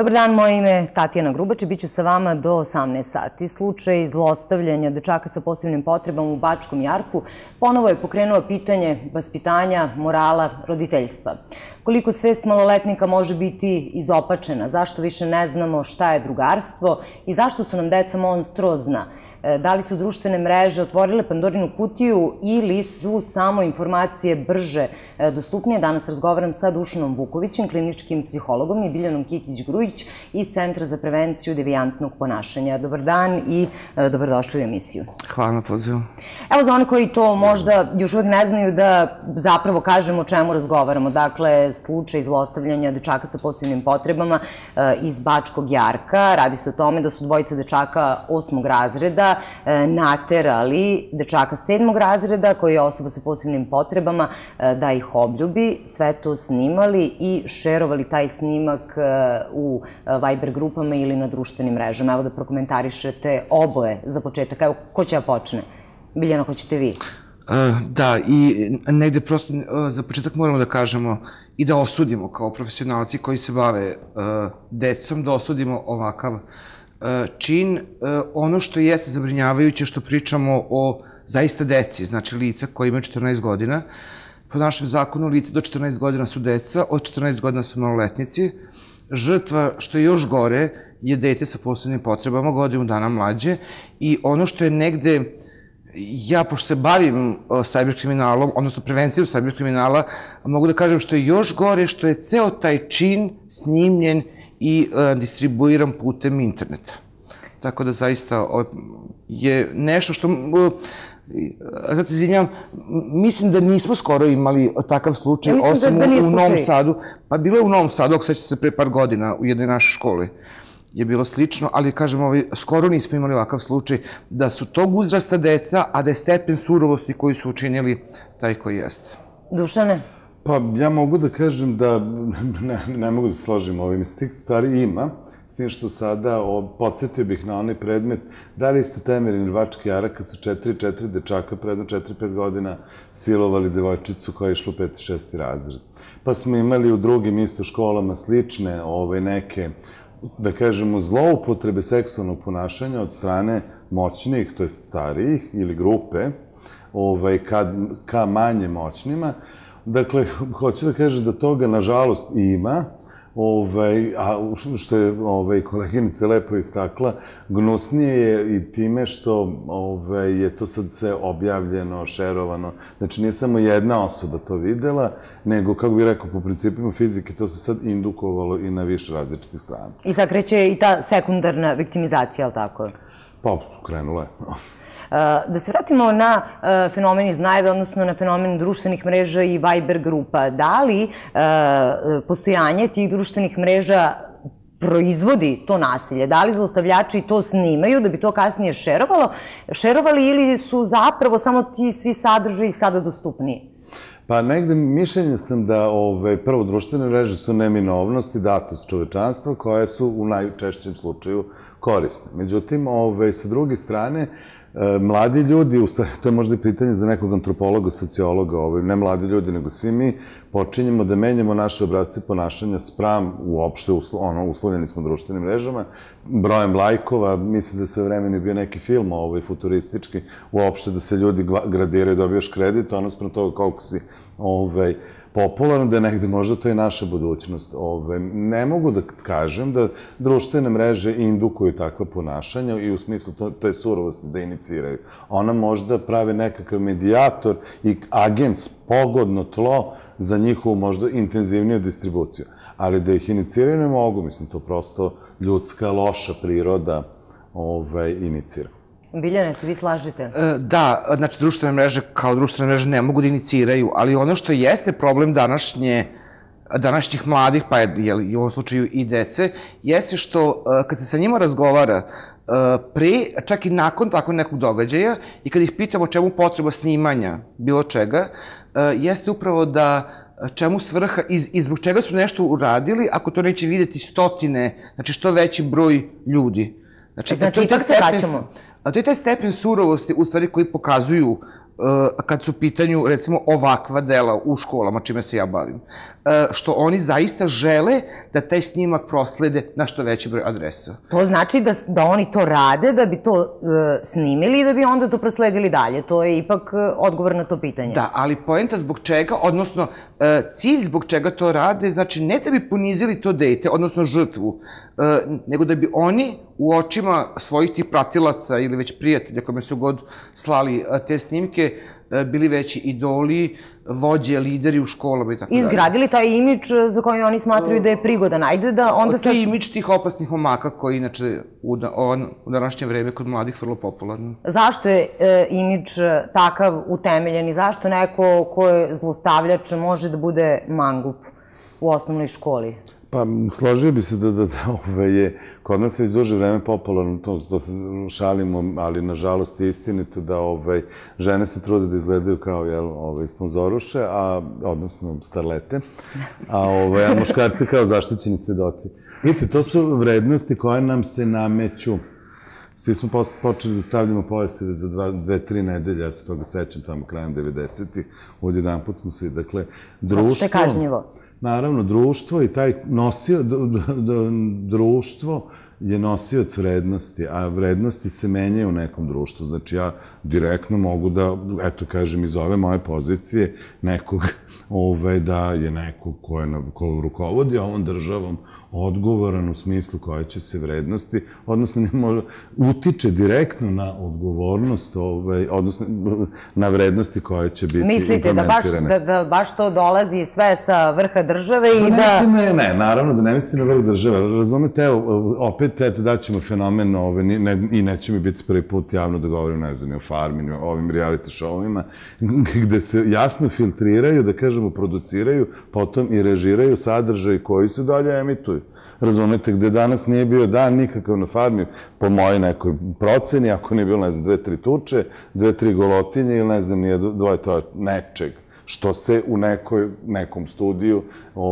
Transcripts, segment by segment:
Dobar dan, moje ime je Tatjana Grubač i bit ću sa vama do 18 sati. Slučaj zlostavljanja dečaka sa posebnim potrebama u Bačkom Jarku ponovo je pokrenuo pitanje vaspitanja, morala, roditeljstva. Koliko svest maloletnika može biti izopačena, zašto više ne znamo šta je drugarstvo i zašto su nam deca monstruozna? Da li su društvene mreže otvorile Pandorinu kutiju ili su samo informacije brže dostupnije? Danas razgovaram sa Dušanom Vukovićem, kliničkim psihologom, i Biljanom Kikić-Grujić iz Centra za prevenciju devijantnog ponašanja. Dobar dan i dobrodošli u emisiju. Hvala na pozivu. Evo, za one koji to možda još uvek ne znaju, da zapravo kažemo o čemu razgovaramo. Dakle, slučaj zlostavljanja dečaka sa posebnim potrebama iz Bačkog Jarka. Radi se o tome da su dvojica dečaka 8. razreda naterali dečaka 7. razreda, koji je osoba sa posebnim potrebama, da ih obljubi, sve to snimali i šerovali taj snimak u Viber grupama ili na društvenim mrežama. Evo da prokomentarišete oboje za početak. Evo, ko će ja počne? Biljana, hoćete vi? Da, i negde prosto za početak moramo da kažemo i da osudimo kao profesionalci koji se bave decom, da osudimo ovakav čin. Ono što jeste zabrinjavajuće što pričamo o zaista deci, znači lica koji imaju 14 godina. Po našem zakonu lica do 14 godina su deca, od 14 godina su maloletnici. Žrtva, što je još gore, je dete sa posebnim potrebama, godinu dana mlađe. I ono što je negde, ja pošto se bavim sajberkriminalom, odnosno prevencijom sajberkriminala, mogu da kažem što je još gore, što je ceo taj čin snimljen i distribuiran putem interneta. Tako da zaista je nešto što, sad se izvinjam, mislim da nismo skoro imali takav slučaj, osim u Novom Sadu. Pa bilo je u Novom Sadu, ako sećate se, pre par godina u jednoj našoj školi je bilo slično, ali kažem, skoro nismo imali ovakav slučaj da su tog uzrasta deca, a da je stepen surovosti koji su učinili taj koji jeste. Dušane? Pa ja mogu da kažem da ne mogu da složim ovim iz tih stvari ima, s tim što sada podsjetio bih na onaj predmet da li isto Temerin ili Bački Jarak kad su 4 dečaka predno 4-5 godina silovali devojčicu koja je išla u 5. i 6. razred. Pa smo imali u drugim isto školama slične neke, da kažemo, zloupotrebe seksualnog ponašanja od strane moćnih, to je starijih ili grupe, ka manje moćnima. Dakle, hoću da kažem da toga, nažalost, ima, a što je koleginica lepo istakla, gnusnije je i time što je to sad sve objavljeno, šerovano. Znači, nije samo jedna osoba to videla, nego, kako bih rekao, po principima fizike, to se sad indukovalo i na više različitih strana. I sad kreće i ta sekundarna viktimizacija, ali tako? Pa, krenula je. Da se vratimo na fenomen iz najave, odnosno na fenomen društvenih mreža i Viber grupa. Da li postojanje tih društvenih mreža proizvodi to nasilje? Da li zlostavljači to snimaju da bi to kasnije šerovali ili su zapravo samo ti svi sadržaji sada dostupniji? Pa negde mišljenja sam da prvo društvene mreže su neminovnost i datost čovečanstva koje su u najčešćem slučaju korisne. Međutim, sa druge strane, mladi ljudi, to je možda i pitanje za nekog antropologa, sociologa, ne mladi ljudi, nego svi mi počinjemo da menjamo naše obrazce ponašanja spram, uopšte uslovljeni smo društvenim mrežama, brojem lajkova, mislim da sve vremena je bio neki film futuristički, uopšte da se ljudi gradiraju, dobijaš kredit, ono sprem toga koliko si popularno, da je negde možda to i naša budućnost. Ne mogu da kažem da društvene mreže indukuju takva ponašanja i u smislu te surovosti da iniciraju. Ona možda pravi nekakav medijator i agent, pogodno tlo za njihovu možda intenzivniju distribuciju. Ali da ih iniciraju ne mogu, mislim, to prosto ljudska, loša priroda inicira. Biljane, se vi slažete? Da, znači društvene mreže kao društvene mreže ne mogu da iniciraju, ali ono što jeste problem današnjih mladih, pa i u ovom slučaju i dece, jeste što kad se sa njima razgovara pre, čak i nakon takvog nekog događaja i kad ih pitamo čemu potreba snimanja bilo čega, jeste upravo da čemu svrha i zbog čega su nešto uradili ako to neće videti stotine, znači što veći broj ljudi. Znači, ipak se vraćamo. A to je taj stepen surovosti, u stvari, koji pokazuju kad su u pitanju, recimo, ovakva dela u školama, čime se ja bavim, što oni zaista žele da taj snimak proslede na što veći broj adresa. To znači da oni to rade, da bi to snimili i da bi onda to prosledili dalje. To je ipak odgovor na to pitanje. Da, ali poenta zbog čega, odnosno cilj zbog čega to rade, znači ne da bi ponizili to dete, odnosno žrtvu, nego da bi oni u očima svojih tih pratilaca ili već prijatelja kome su god slali te snimke, bili veći idoli, vođe, lideri u školama i tako dalje. Izgradili taj imidž za koji oni smatraju da je prigodan. Ajde da onda To je imidž tih opasnih momaka koji inače u današnje vreme kod mladih vrlo popularno. Zašto je imidž takav utemeljen i zašto neko ko je zlostavljač može da bude mangup u osnovnoj školi? Pa, složio bi se da je kod nas je iz duže vreme popularno, to se šalimo, ali nažalost je istinito da žene se trude da izgledaju kao sponzoruše, odnosno starlete, a muškarci kao zaštićeni svedoci. Vidite, to su vrednosti koje nam se nameću. Svi smo počeli da stavljamo pojaseve za 2-3 nedelje, ja se toga sećam tamo krajem 90-ih, odjedan put smo svi, dakle, društvo... Zato što je kažnjivo. Naravno, društvo i taj društvo je nosioc vrednosti, a vrednosti se menjaju u nekom društvu. Znači, ja direktno mogu da, eto, kažem, iz ove moje pozicije nekog, da je neko ko rukovodi ovom državom odgovoran u smislu koje će se vrednosti, odnosno utiče direktno na odgovornost, odnosno na vrednosti koje će biti implementirane. Mislite da baš to dolazi sve sa vrha države i da... Ne, naravno da ne mislim na vrh države. Razumete, evo, opet, eto, daćemo fenomen i neće mi biti prvi put javno da govorim, ne znam, o Farmi, o ovim reality showima, gde se jasno filtriraju, da kažemo, produciraju, potom i režiraju sadržaj koji se dalje emituju. Razumete, gde danas nije bio dan nikakav na Farmi, po mojoj nekoj proceni, ako nije bilo, ne znam, 2-3 tuče, 2-3 golotinje ili, ne znam, nije 2-3 nečeg, što se u nekom studiju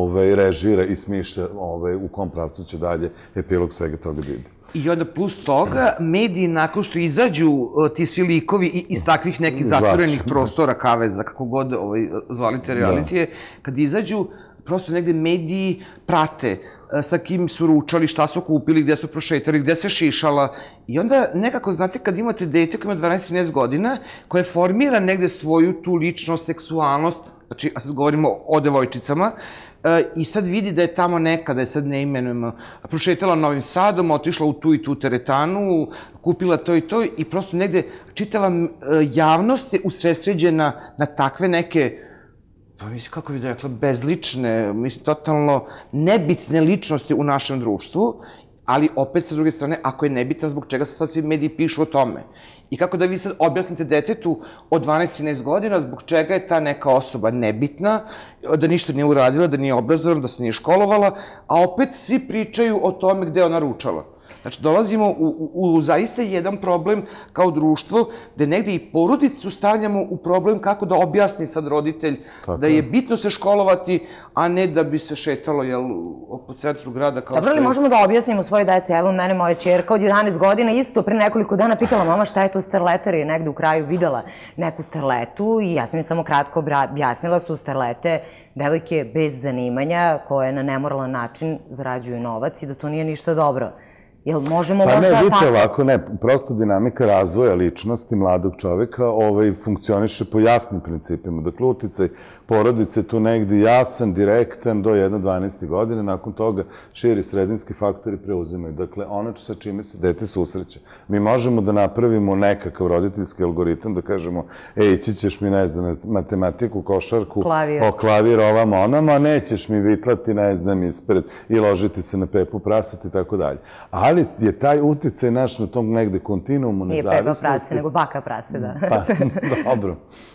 režira i smišlja u kom pravcu će dalje epilog svega toga da ide. I onda plus toga, mediji nakon što izađu ti svi likovi iz takvih nekih zatvorenih prostora, kaveza, kako god zvalite realitije, kad izađu, prosto negde mediji prate sa kim su ručali, šta su kupili, gde su prošetali, gde se šišala. I onda nekako, znate, kad imate dete koje ima 12-13 godina, koje formira negde svoju tu ličnost, seksualnost, znači, a sad govorimo o devojčicama, i sad vidi da je tamo neka, da je sad ne imenujemo, prošetala Novim Sadom, otišla u tu i tu teretanu, kupila to i to i prosto negde čitava javnost je usredsređena na takve neke, pa mislim, kako bih da rekla, bezlične, mislim, totalno nebitne ličnosti u našem društvu, ali opet, sa druge strane, ako je nebitan, zbog čega se sad svi mediji pišu o tome? I kako da vi sad objasnite detetu od 12-13 godina zbog čega je ta neka osoba nebitna, da ništa nije uradila, da nije obrazovana, da se nije školovala, a opet svi pričaju o tome gde je ona ručala. Znači, dolazimo u zaista jedan problem kao društvo, gde negde i porodicu stavljamo u problem kako da objasni sad roditelj da je bitno se školovati, a ne da bi se šetalo po centru grada kao što je... Dobro li možemo da objasnimo svoje dece? Evo, mene moja ćerka od 11 godina isto pre nekoliko dana pitala mama šta je to starleter, je negde u kraju videla neku starletu i ja sam je samo kratko objasnila, su starlete devojke bez zanimanja koje na nemoralan način zarađuju novac i da to nije ništa dobro. Jel možemo možda tako? Pa ne, vidite ovako, ne, prosto dinamika razvoja ličnosti mladog čoveka funkcioniše po jasnim principima. Dakle, uticaj porodice tu negde jasan, direktan do 1-12 godine, nakon toga širi sredinski faktori preuzimaju. Dakle, ono sa čime se dete susreće. Mi možemo da napravimo nekakav roditeljski algoritam, da kažemo, ići ćeš mi, ne znam, matematiku, košarku, klavir ovamo onamo, a nećeš mi vitlati, ne znam, ispred i ložiti se na Pepu prasati i tako dalje. Ali je taj uticaj naš na tom negde kontinuumu nezavisnosti... Nije Pepa prase, nego baka prase, da. Pa, dobro.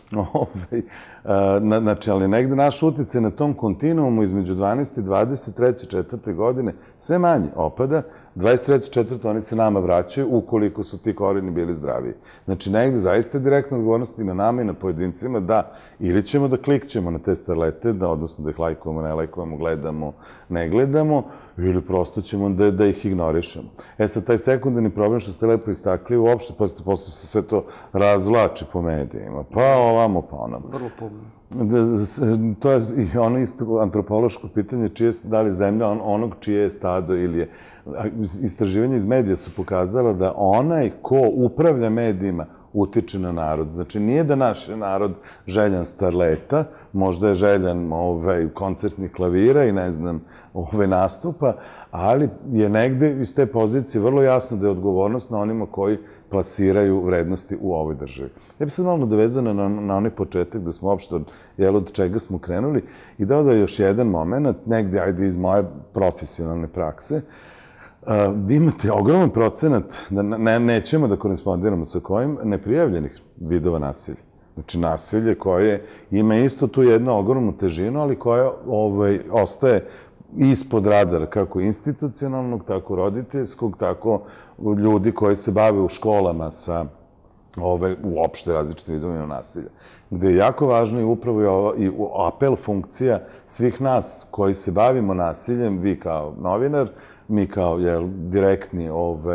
Znači, ali negde naš uticaj na tom kontinuumu između 12. i 23. 4. godine sve manje opada. 23. 4. oni se nama vraćaju ukoliko su ti korijeni bili zdraviji. Znači, negde zaista je direktna odgovornost i na nama i na pojedincima da ili ćemo da klikćemo na te starlete, odnosno da ih lajkujemo, ne lajkujemo, gledamo, ne gledamo, ili prosto ćemo da ih ignorišemo. Sad, taj sekundarni problem što ste lepo istakli, uopšte posle se sve to razvlači po medijima. Pa ovamo, pa onamo. Vrlo pogledno. To je i ono isto antropološko pitanje, da li je zemlja onog čije je stado ili je... Istraživanje iz medija su pokazala da onaj ko upravlja medijima utiče na narod. Znači, nije da naš narod željan starleta, možda je željan koncertnih klavira i ne znam, nastupa, ali je negde iz te pozicije vrlo jasno da je odgovornost na onima koji plasiraju vrednosti u ovoj državi. Ja bih sad malo nadovezana na onaj početak da smo uopšte od čega smo krenuli i dodao još jedan moment, negde, ajde, iz moje profesionalne prakse. Vi imate ogroman procenat, nećemo da korespondiramo sa kojim, neprijavljenih vidova nasilja. Znači, nasilje koje ima isto tu jednu ogromnu težinu, ali koja ostaje ispod radara, kako institucionalnog, tako roditeljskog, tako ljudi koji se bave u školama sa uopšte različitim vidovima nasilja. Gde je jako važno i upravo i apel funkcija svih nas koji se bavimo nasiljem, vi kao novinar, mi kao direktni,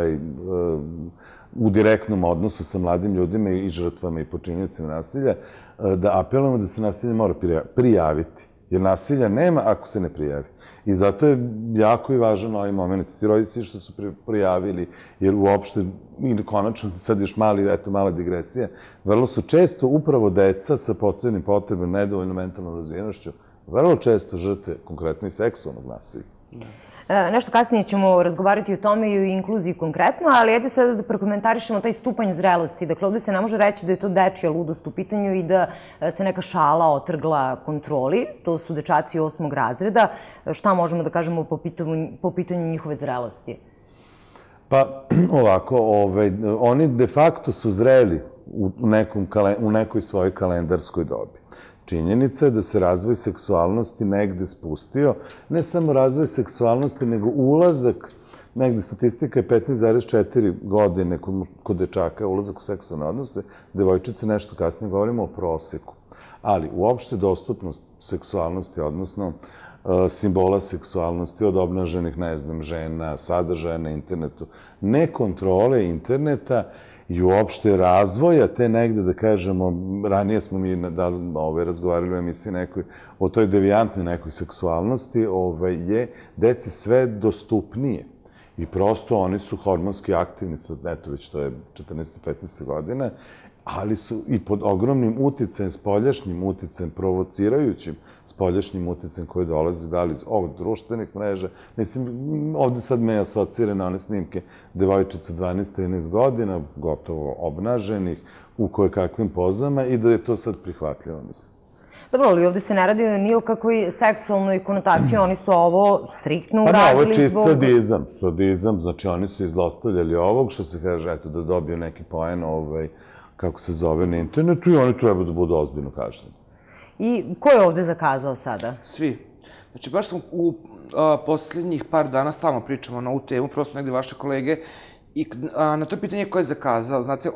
u direktnom odnosu sa mladim ljudima i žrtvama i počinjacima nasilja, da apelujemo da se nasilje mora prijaviti. Jer nasilja nema ako se ne prijavi. I zato je jako i važan ovaj moment. Ti roditelji što su prijavili, jer uopšte, i konačno, sad još mala digresija, vrlo su često upravo deca sa posebnim potrebama, nedovoljno mentalnom razvijenošću, vrlo često žrtve, konkretno i seksualnog nasilja. Nešto kasnije ćemo razgovarati o tome i o inkluziji konkretno, ali ajde sada da prokomentarišemo taj stupanj zrelosti. Dakle, ovde se ne može reći da je to dečija ludost u pitanju i da se neka šala otrgla kontroli. To su dečaci 8. razreda. Šta možemo da kažemo po pitanju njihove zrelosti? Pa, ovako, oni de facto su zreli u nekoj svojoj kalendarskoj dobi. Činjenica je da se razvoj seksualnosti negde spustio, ne samo razvoj seksualnosti, nego ulazak, negde statistika je 15,4 godine kod dečaka, ulazak u seksualne odnose, devojčice nešto kasnije govorimo o proseku. Ali uopšte dostupnost seksualnosti, odnosno simbola seksualnosti od obnaženih, ne znam, žena, sadržaja na internetu, ne kontrole interneta i uopšte razvoja te negde, da kažemo, ranije smo mi razgovarali u emisiji nekoj, o toj devijantnoj nekoj seksualnosti, je deci sve dostupnije. I prosto oni su hormonski aktivni, sad, eto, već to je 14-15 godina, ali su i pod ogromnim uticajem, spoljašnjim uticajem, provocirajućim spoljašnjim uticajem koji dolazi da li iz ovog društvenih mreža. Mislim, ovde sad me asocira na one snimke devojčica 12-13 godina, gotovo obnaženih, u kojekakvim pozama i da je to sad prihvatljivo, mislim. Dobro, ali ovde se ne radi ni o kakvoj seksualnoj konotaciji, oni su ovo striktno uradili zbog... Pa ovo je čist sadizam, znači oni su izlostavljali ovog, što se kaže, eto, da dobiju neki poen, kako se zove na internetu i oni treba da budu ozbiljno kažnjeni. I ko je ovde zakazao sada? Svi. Znači, baš sam u poslednjih par dana stalno pričamo na ovu temu, prosto negde vaše kolege, i na to pitanje ko je zakazao, znate,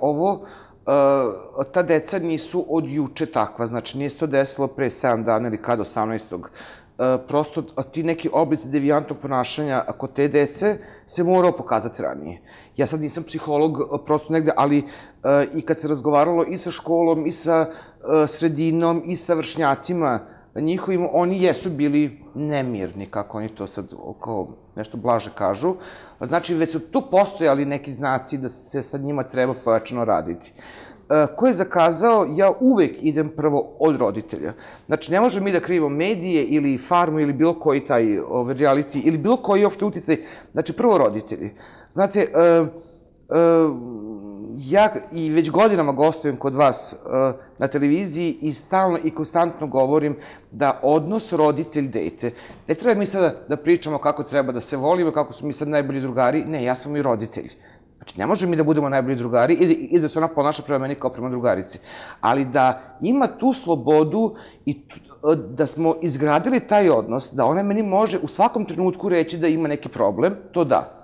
ta deca nisu od juče takva, znači nije se to desilo pre 7 dana ili kad 18. Prosto ti neki oblici devijantnog ponašanja kod te dece se morao pokazati ranije. Ja sad nisam psiholog, prosto negde, ali i kad se razgovaralo i sa školom, i sa sredinom, i sa vršnjacima njihovim, oni jesu bili nemirni, kako oni to sad kao nešto blaže kažu. Znači, već su tu postojali neki znaci da se sa njima treba pojačano raditi. Ko je zakazao, ja uvek idem prvo od roditelja. Znači, ne možemo mi da krivimo medije ili farmu ili bilo koji taj reality ili bilo koji uopšte uticaj. Znači, prvo roditelji. Znate, ja i već godinama gostujem kod vas na televiziji i stalno i konstantno govorim da odnos roditelj-dete, ne treba mi sada da pričamo kako treba da se volimo, kako su mi sad najbolji drugari, ne, ja sam i roditelj. Znači, ne možemo mi da budemo najbolji drugari i da se ona ponaša prema meni kao prema drugarici. Ali da ima tu slobodu i da smo izgradili taj odnos, da ona meni može u svakom trenutku reći da ima neki problem, to da.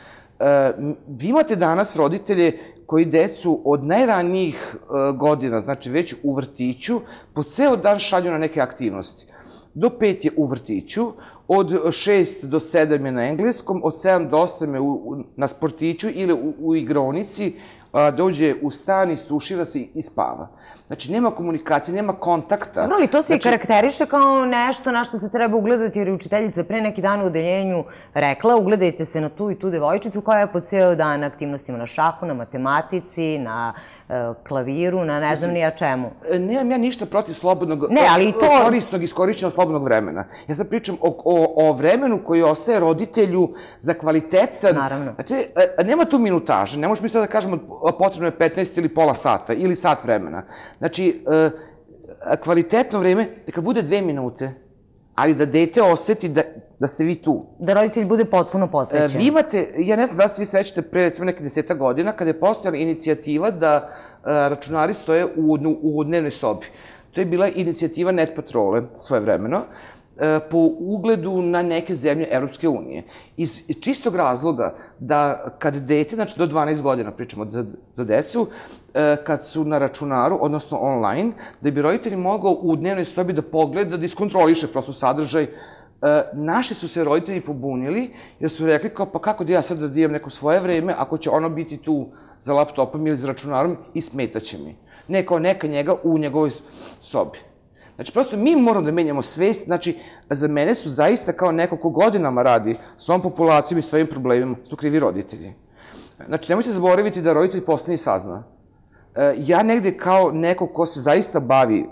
Vi imate danas roditelje koji decu od najranijih godina, znači već u vrtiću, po ceo dan šalju na neke aktivnosti. Do 5 je u vrtiću, od 6 do 7 je na engleskom, od 7 do 8 je na sportiću ili u igraonici, dođe u stan, istušira se i spava. Znači, nema komunikacije, nema kontakta. Dobro, ali to se i karakteriše kao nešto na što se treba ugledati, jer je učiteljica pre neki dan u odeljenju rekla, ugledajte se na tu i tu devojčicu koja je po ceo dan na aktivnostima na šahu, na matematici, na klaviru, na ne znam ni ja čemu. Nemam ja ništa protiv slobodnog, korisnog i iskorišćenog slobodnog vremena. Ja sad pričam o vremenu koji ostaje roditelju za kvalitetan... Naravno. Znači, nema tu minutaže, ne možeš mi sad da kažemo potrebno je 15 ili pola sata ili sat vremena. Znači, kvalitetno vreme, neka bude 2 minute, ali da dete oseti da ste vi tu. Da roditelj bude potpuno posvećen. Vi imate, ja ne znam da se vi sećate pre recimo neke 10 godina, kada je postojala inicijativa da računari stoje u dnevnoj sobi. To je bila inicijativa Net Patrole svojevremeno, po ugledu na neke zemlje Evropske unije. Iz čistog razloga da kad dete, znači do 12 godina pričamo za decu, kad su na računaru, odnosno online, da bi roditelji mogao u dnevnoj sobi da pogleda, da iskontroliše prosto sadržaj. Naši su se roditelji pobunili jer su rekli kao pa kako da ja sad da imam neko svoje vreme ako će ono biti tu za laptopom ili za računarom i smetaće mi. Ne kao neka njega u njegovoj sobi. Znači, prosto mi moramo da menjamo svest, znači, za mene su zaista kao neko ko godinama radi s ovom populacijom i svojim problemima, su krivi roditelji. Znači, nemojte zaboraviti da roditelj poslednji sazna. Ja negde kao neko ko se zaista bavi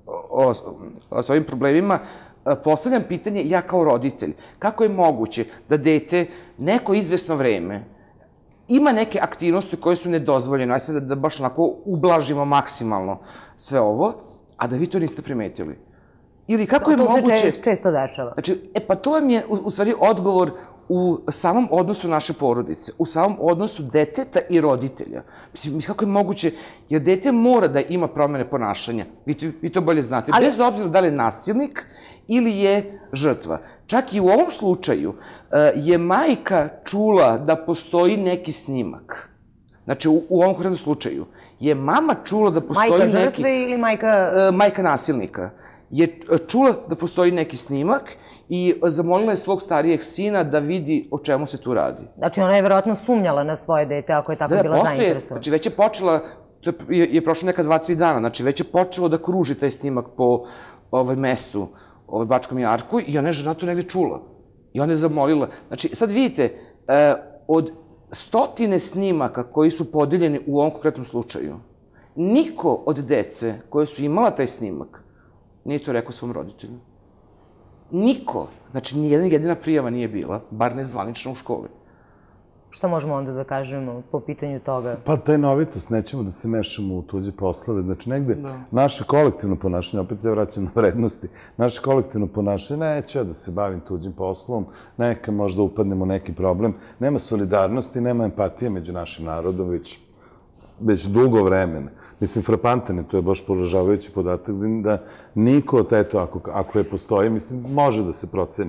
s ovim problemima, postavljam pitanje ja kao roditelj, kako je moguće da dete neko izvesno vreme ima neke aktivnosti koje su nedozvoljene, ajde sad da baš onako ublažimo maksimalno sve ovo, a da vi to niste primetili. Ili kako je moguće... To se često dešava. Znači, pa to vam je u stvari odgovor u samom odnosu naše porodice, u samom odnosu deteta i roditelja. Mislim, kako je moguće, jer dete mora da ima promene ponašanja. Vi to bolje znate. Bez obzira da li je nasilnik ili je žrtva. Čak i u ovom slučaju je majka čula da postoji neki snimak. Znači, u ovom konkretnom slučaju je mama čula da postoji neki... Majka žrtve ili majka... Majka nasilnika je čula da postoji neki snimak i zamolila je svog starijeg sina da vidi o čemu se tu radi. Znači, ona je verovatno sumnjala na svoje dete ako je tako bila zainteresovana. Znači, već je počela, je prošlo neka 2-3 dana, znači već je počelo da kruži taj snimak po mestu, Bačkom Jarku i ona je žena to negde čula. I ona je zamolila. Znači, sad vidite, od 100 snimaka koji su podeljeni u ovom konkretnom slučaju, niko od dece koje su imala taj snimak nije to rekao svom roditelju. Niko. Znači, nijedna jedina prijava nije bila, bar nezvanično u školi. Šta možemo onda da kažemo po pitanju toga? Pa tajnovitost, nećemo da se mešamo u tuđe poslove. Znači, negde naše kolektivno ponašanje, opet se vraćam na vrednosti, naše kolektivno ponašanje, neću ja da se bavim tuđim poslom, neka možda upadnemo u neki problem. Nema solidarnosti, nema empatije među našim narodom, već dugo vremena. Mislim, frapantan je, to je baš poražavajući podatak da niko, eto, ako je postoji, mislim, može da se proceni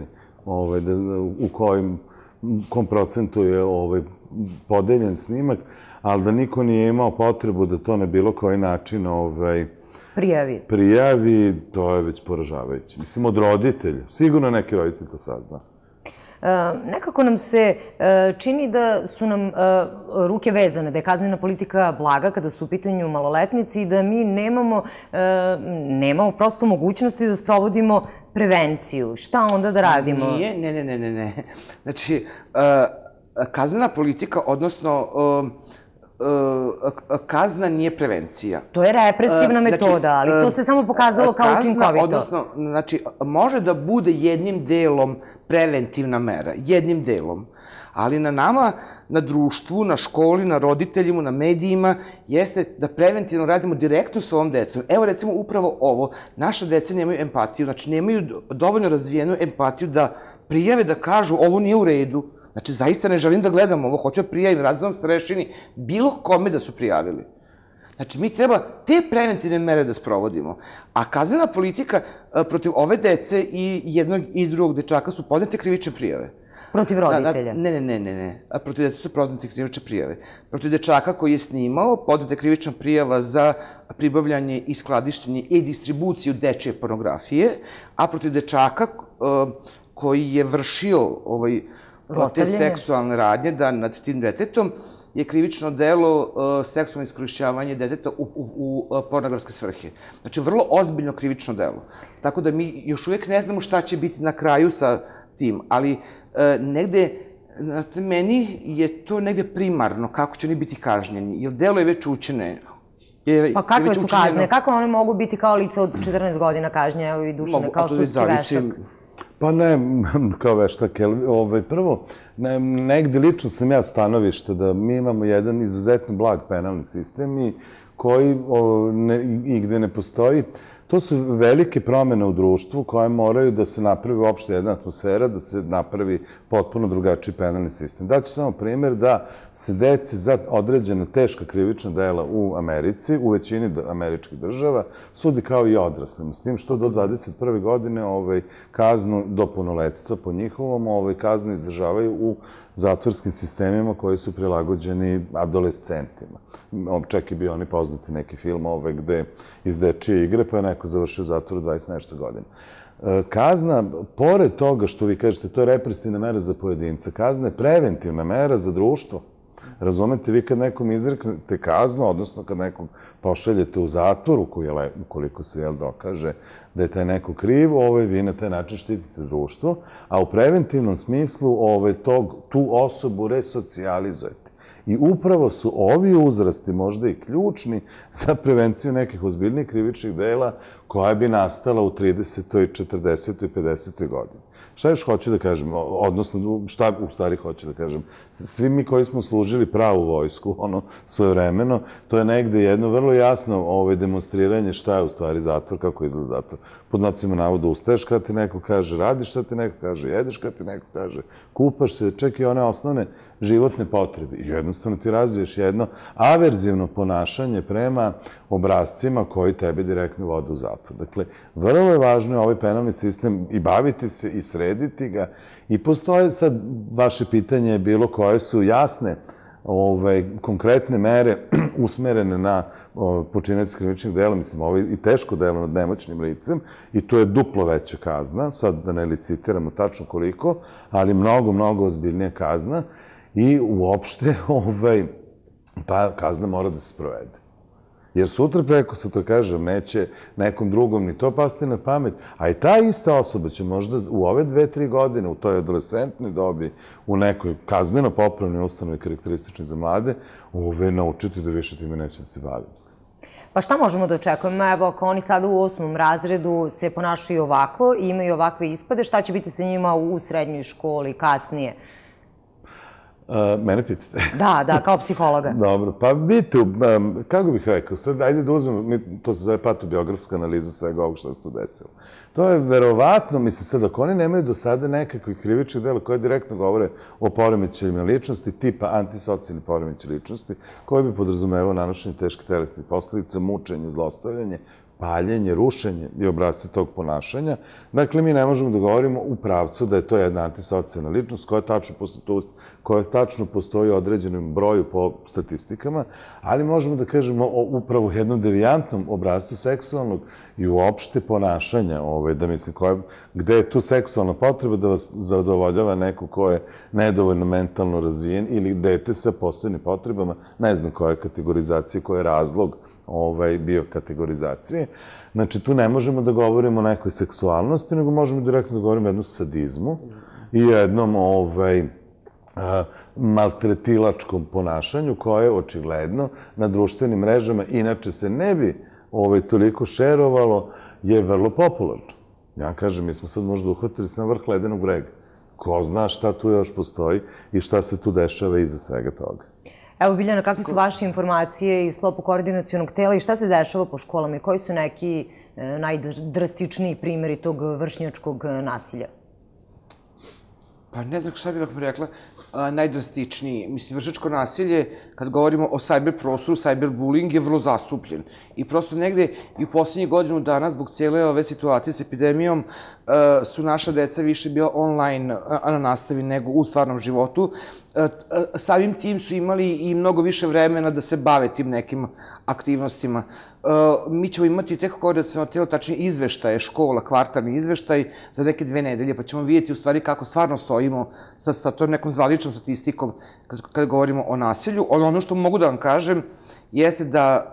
u kom procentu je podeljen snimak, ali da niko nije imao potrebu da to na bilo koji način prijavi, to je već poražavajuće. Mislim, od roditelja. Sigurno neki roditelj to sazna. Nekako nam se čini da su nam ruke vezane, da je kaznena politika blaga kada su u pitanju maloletnici i da mi nemamo prosto mogućnosti da sprovodimo prevenciju. Šta onda da radimo? Ne. Znači, kaznena politika, odnosno kazna nije prevencija. To je represivna metoda, ali to se samo pokazalo kao učinkovito. Odnosno, znači, može da bude jednim delom preventivna mera, jednim delom. Ali na nama, na društvu, na školi, na roditeljima, na medijima, jeste da preventivno radimo direktno s ovom decom. Evo, recimo, upravo ovo, naša deca nemaju empatiju, znači nemaju dovoljno razvijenu empatiju da prijave, da kažu ovo nije u redu. Znači, zaista ne želim da gledam ovo, hoću da prijavim razrednom starešini, bilo kome da su prijavili. Znači, mi treba te preventivne mere da sprovodimo. A kaznena politika protiv ove dece i jednog i drugog dečaka su podnete krivične prijave. Protiv roditelja? Ne. Protiv dece su podnete krivične prijave. Protiv dečaka koji je snimao, podneta je krivična prijava za pribavljanje i skladištenje i distribuciju dečje pornografije, a protiv dečaka koji je vršio te seksualne radnje nad tim detetom je krivično delo seksualno iskorišćavanje deteta u pornografske svrhe. Znači, vrlo ozbiljno krivično delo. Tako da mi još uvijek ne znamo šta će biti na kraju sa tim, ali negde, znate, meni je to negde primarno kako će oni biti kažnjeni, jer delo je već učinjeno. Pa kakve su kazne? Kako oni mogu biti kao lice od 14 godina kažnjene, evo i Dušane, kao sudski veštak? Pa ne, kao veštak, prvo, negde lično sam ja stanovište da mi imamo jedan izuzetno blag penalni sistem i koji i gde ne postoji. To su velike promene u društvu koje moraju da se napravi uopšte jedna atmosfera, da se napravi potpuno drugačiji penalni sistem. Daću samo primjer da se deci za određena teška krivična dela u Americi, u većini američkih država, sudi kao i odraslima. S tim što do 21. godine kaznu do punoletstva po njihovom kaznu izdržavaju u zatvorskim sistemima koji su prilagođeni adolescentima. Čak i bio oni poznati neki film gde iz dečije igre, pa je neko završio u zatvoru 20 nešto godina. Kazna, pored toga što vi kažete, to je represivna mera za pojedinca, kazna je preventivna mera za društvo. Razumete, vi kad nekom izreknete kaznu, odnosno kad nekog pošaljete u zatvor, ukoliko se dokaže da je taj neko kriv, vi na taj način štitite društvo, a u preventivnom smislu tu osobu resocijalizujete. I upravo su ovi uzrasti možda i ključni za prevenciju nekih ozbiljnih krivičnih dela koja bi nastala u 30. 40. i 50. godini. Šta još hoću da kažem, odnosno šta u stvari hoću da kažem, svi mi koji smo služili pravu vojsku, svojevremeno, to je negde jedno vrlo jasno demonstriranje šta je u stvari zatvor, kako izgleda zatvor. Pod znacima navoda ustaješ kad ti neko kaže radiš, šta ti neko kaže jedeš, kad ti neko kaže kupaš se, čak i one osnovne životne potrebe. I jednostavno ti razviješ jedno averzivno ponašanje prema obrazcima koji tebe direktno vode u zatvor. Dakle, vrlo je važno ovaj penalni sistem i baviti se i srediti ga. I postoje, sad, vaše pitanje je bilo koje su jasne konkretne mere usmerene na počinioce krivičnih dela, mislim, ovo je i teško delo nad nemoćnim licem i to je duplo veća kazna, sad da ne licitiramo tačno koliko, ali mnogo, mnogo ozbiljnija kazna i uopšte ta kazna mora da se sprovede. Jer sutra preko sutra, kažem, neće nekom drugom ni to pasti na pamet, a i ta ista osoba će možda u ove 2-3 godine, u toj adolescentnoj dobi, u nekoj kazneno-popravnoj ustanovi karakterističnoj za mlade, naučiti da više time neće da se bavim. Pa šta možemo da očekujemo? Evo, ako oni sada u 8. razredu se ponašaju ovako i imaju ovakve ispade, šta će biti sa njima u srednjoj školi, kasnije? Mene pitate? Da, kao psihologa. Dobro, pa vidite, kako bih rekao, sad ajde da uzmemo, to se zove patobiografska analiza svega ovog što se tu desilo. To je verovatno, mislim sad, ako oni nemaju do sada nekakvih krivičnih dela koje direktno govore o poremećajima ličnosti, tipa antisocijalni poremećaj ličnosti, koji bi podrazumevao nanošenje teške telesnih posledica, mučenje, zlostavljanje, paljenje, rušenje i obrazce tog ponašanja. Dakle, mi ne možemo da govorimo u pravcu da je to jedna antisocijalna ličnost koja tačno postoji u određenom broju po statistikama, ali možemo da kažemo o upravo jednom devijantnom obrazcu seksualnog i uopšte ponašanja, da mislim, gde je tu seksualna potreba da vas zadovoljava neko ko je nedovoljno mentalno razvijen ili dete sa posebnim potrebama, ne znam koja je kategorizacija, koja je razlog bio kategorizacije. Znači, tu ne možemo da govorimo o nekoj seksualnosti, nego možemo direktno da govorimo o jednom sadizmu i jednom maltretilačkom ponašanju koje očigledno na društvenim mrežama, inače se ne bi toliko šerovalo, je vrlo popularno. Ja kažem, mi smo sad možda uhvatili sam vrh ledenog brega. Ko zna šta tu još postoji i šta se tu dešava iza svega toga. Evo, Biljana, kakve su vaše informacije i u sklopu koordinacionog tela i šta se dešava po školama i koji su neki najdrastičniji primjeri tog vršnjačkog nasilja? Pa ne znam šta bih vam rekla, najdrastičniji. Mislim, vršnjačko nasilje, kad govorimo o cyber prostoru, cyberbullying je vrlo zastupljen. I prosto negde i u poslednjih godinu dana, zbog cijele ove situacije s epidemijom, su naša deca više bila online na nastavi nego u stvarnom životu. Samim tim su imali i mnogo više vremena da se bave tim nekim aktivnostima. Mi ćemo imati tek koordinaciono telo, tačnije izveštaje škola, kvartalni izveštaj za neke 2 nedelje, pa ćemo vidjeti u stvari kako stvarno stojimo sa tom nekom zvaničnom statistikom kada govorimo o nasilju. Ono što mogu da vam kažem jeste da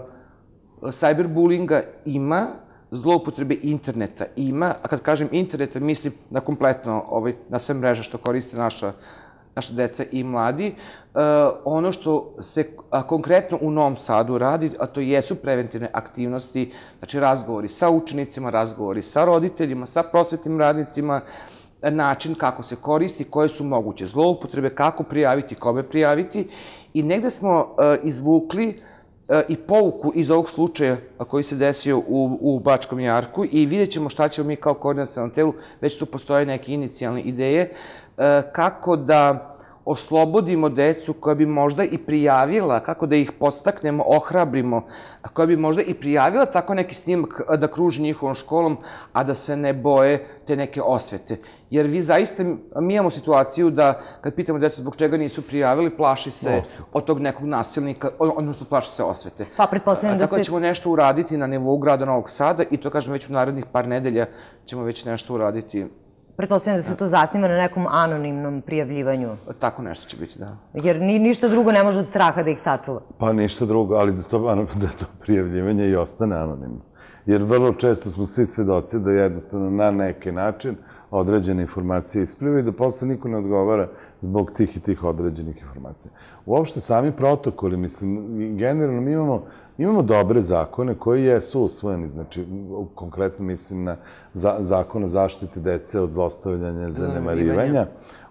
cyberbullyinga ima, zloupotrebe interneta ima, a kad kažem interneta mislim na kompletno na sve mreže što koriste naša deca i mladi. Ono što se konkretno u Novom Sadu radi, a to jesu preventivne aktivnosti, znači razgovori sa učenicima, razgovori sa roditeljima, sa prosvetnim radnicima, način kako se koristi, koje su moguće zloupotrebe, kako prijaviti, kome prijaviti. I negde smo izvukli i pouku iz ovog slučaja koji se desio u Bačkom Jarku i vidjet ćemo šta ćemo mi kao koordinacionalno telu, već tu postoje neke inicijalne ideje, kako da oslobodimo decu koja bi možda i prijavila, kako da ih podstaknemo, ohrabrimo, koja bi možda i prijavila tako neki snimak da kruži njihovom školom, a da se ne boje te neke osvete. Jer vi zaista, mi imamo situaciju da kad pitamo decu zbog čega nisu prijavili, plaši se od tog nekog nasilnika, odnosno plaši se osvete. Pa pretpostavljam da se... Tako da ćemo nešto uraditi na nivou grada Novog Sada i to kažem već u narednih par nedelja ćemo već nešto uraditi. Pretpostavljam da se to zasniva na nekom anonimnom prijavljivanju. Tako nešto će biti, da. Jer ništa drugo ne može od straha da ih sačuva. Pa ništa drugo, ali da to prijavljivanje i ostane anonimno. Jer vrlo često smo svi svedoci da jednostavno na neki način određene informacije isplivaju i da posle niko ne odgovara zbog tih i tih određenih informacija. Uopšte sami protokoli, mislim, generalno mi imamo dobre zakone koji jesu usvojeni, znači konkretno mislim na zakon o zaštiti dece od zlostavljanja, zanemarivanja,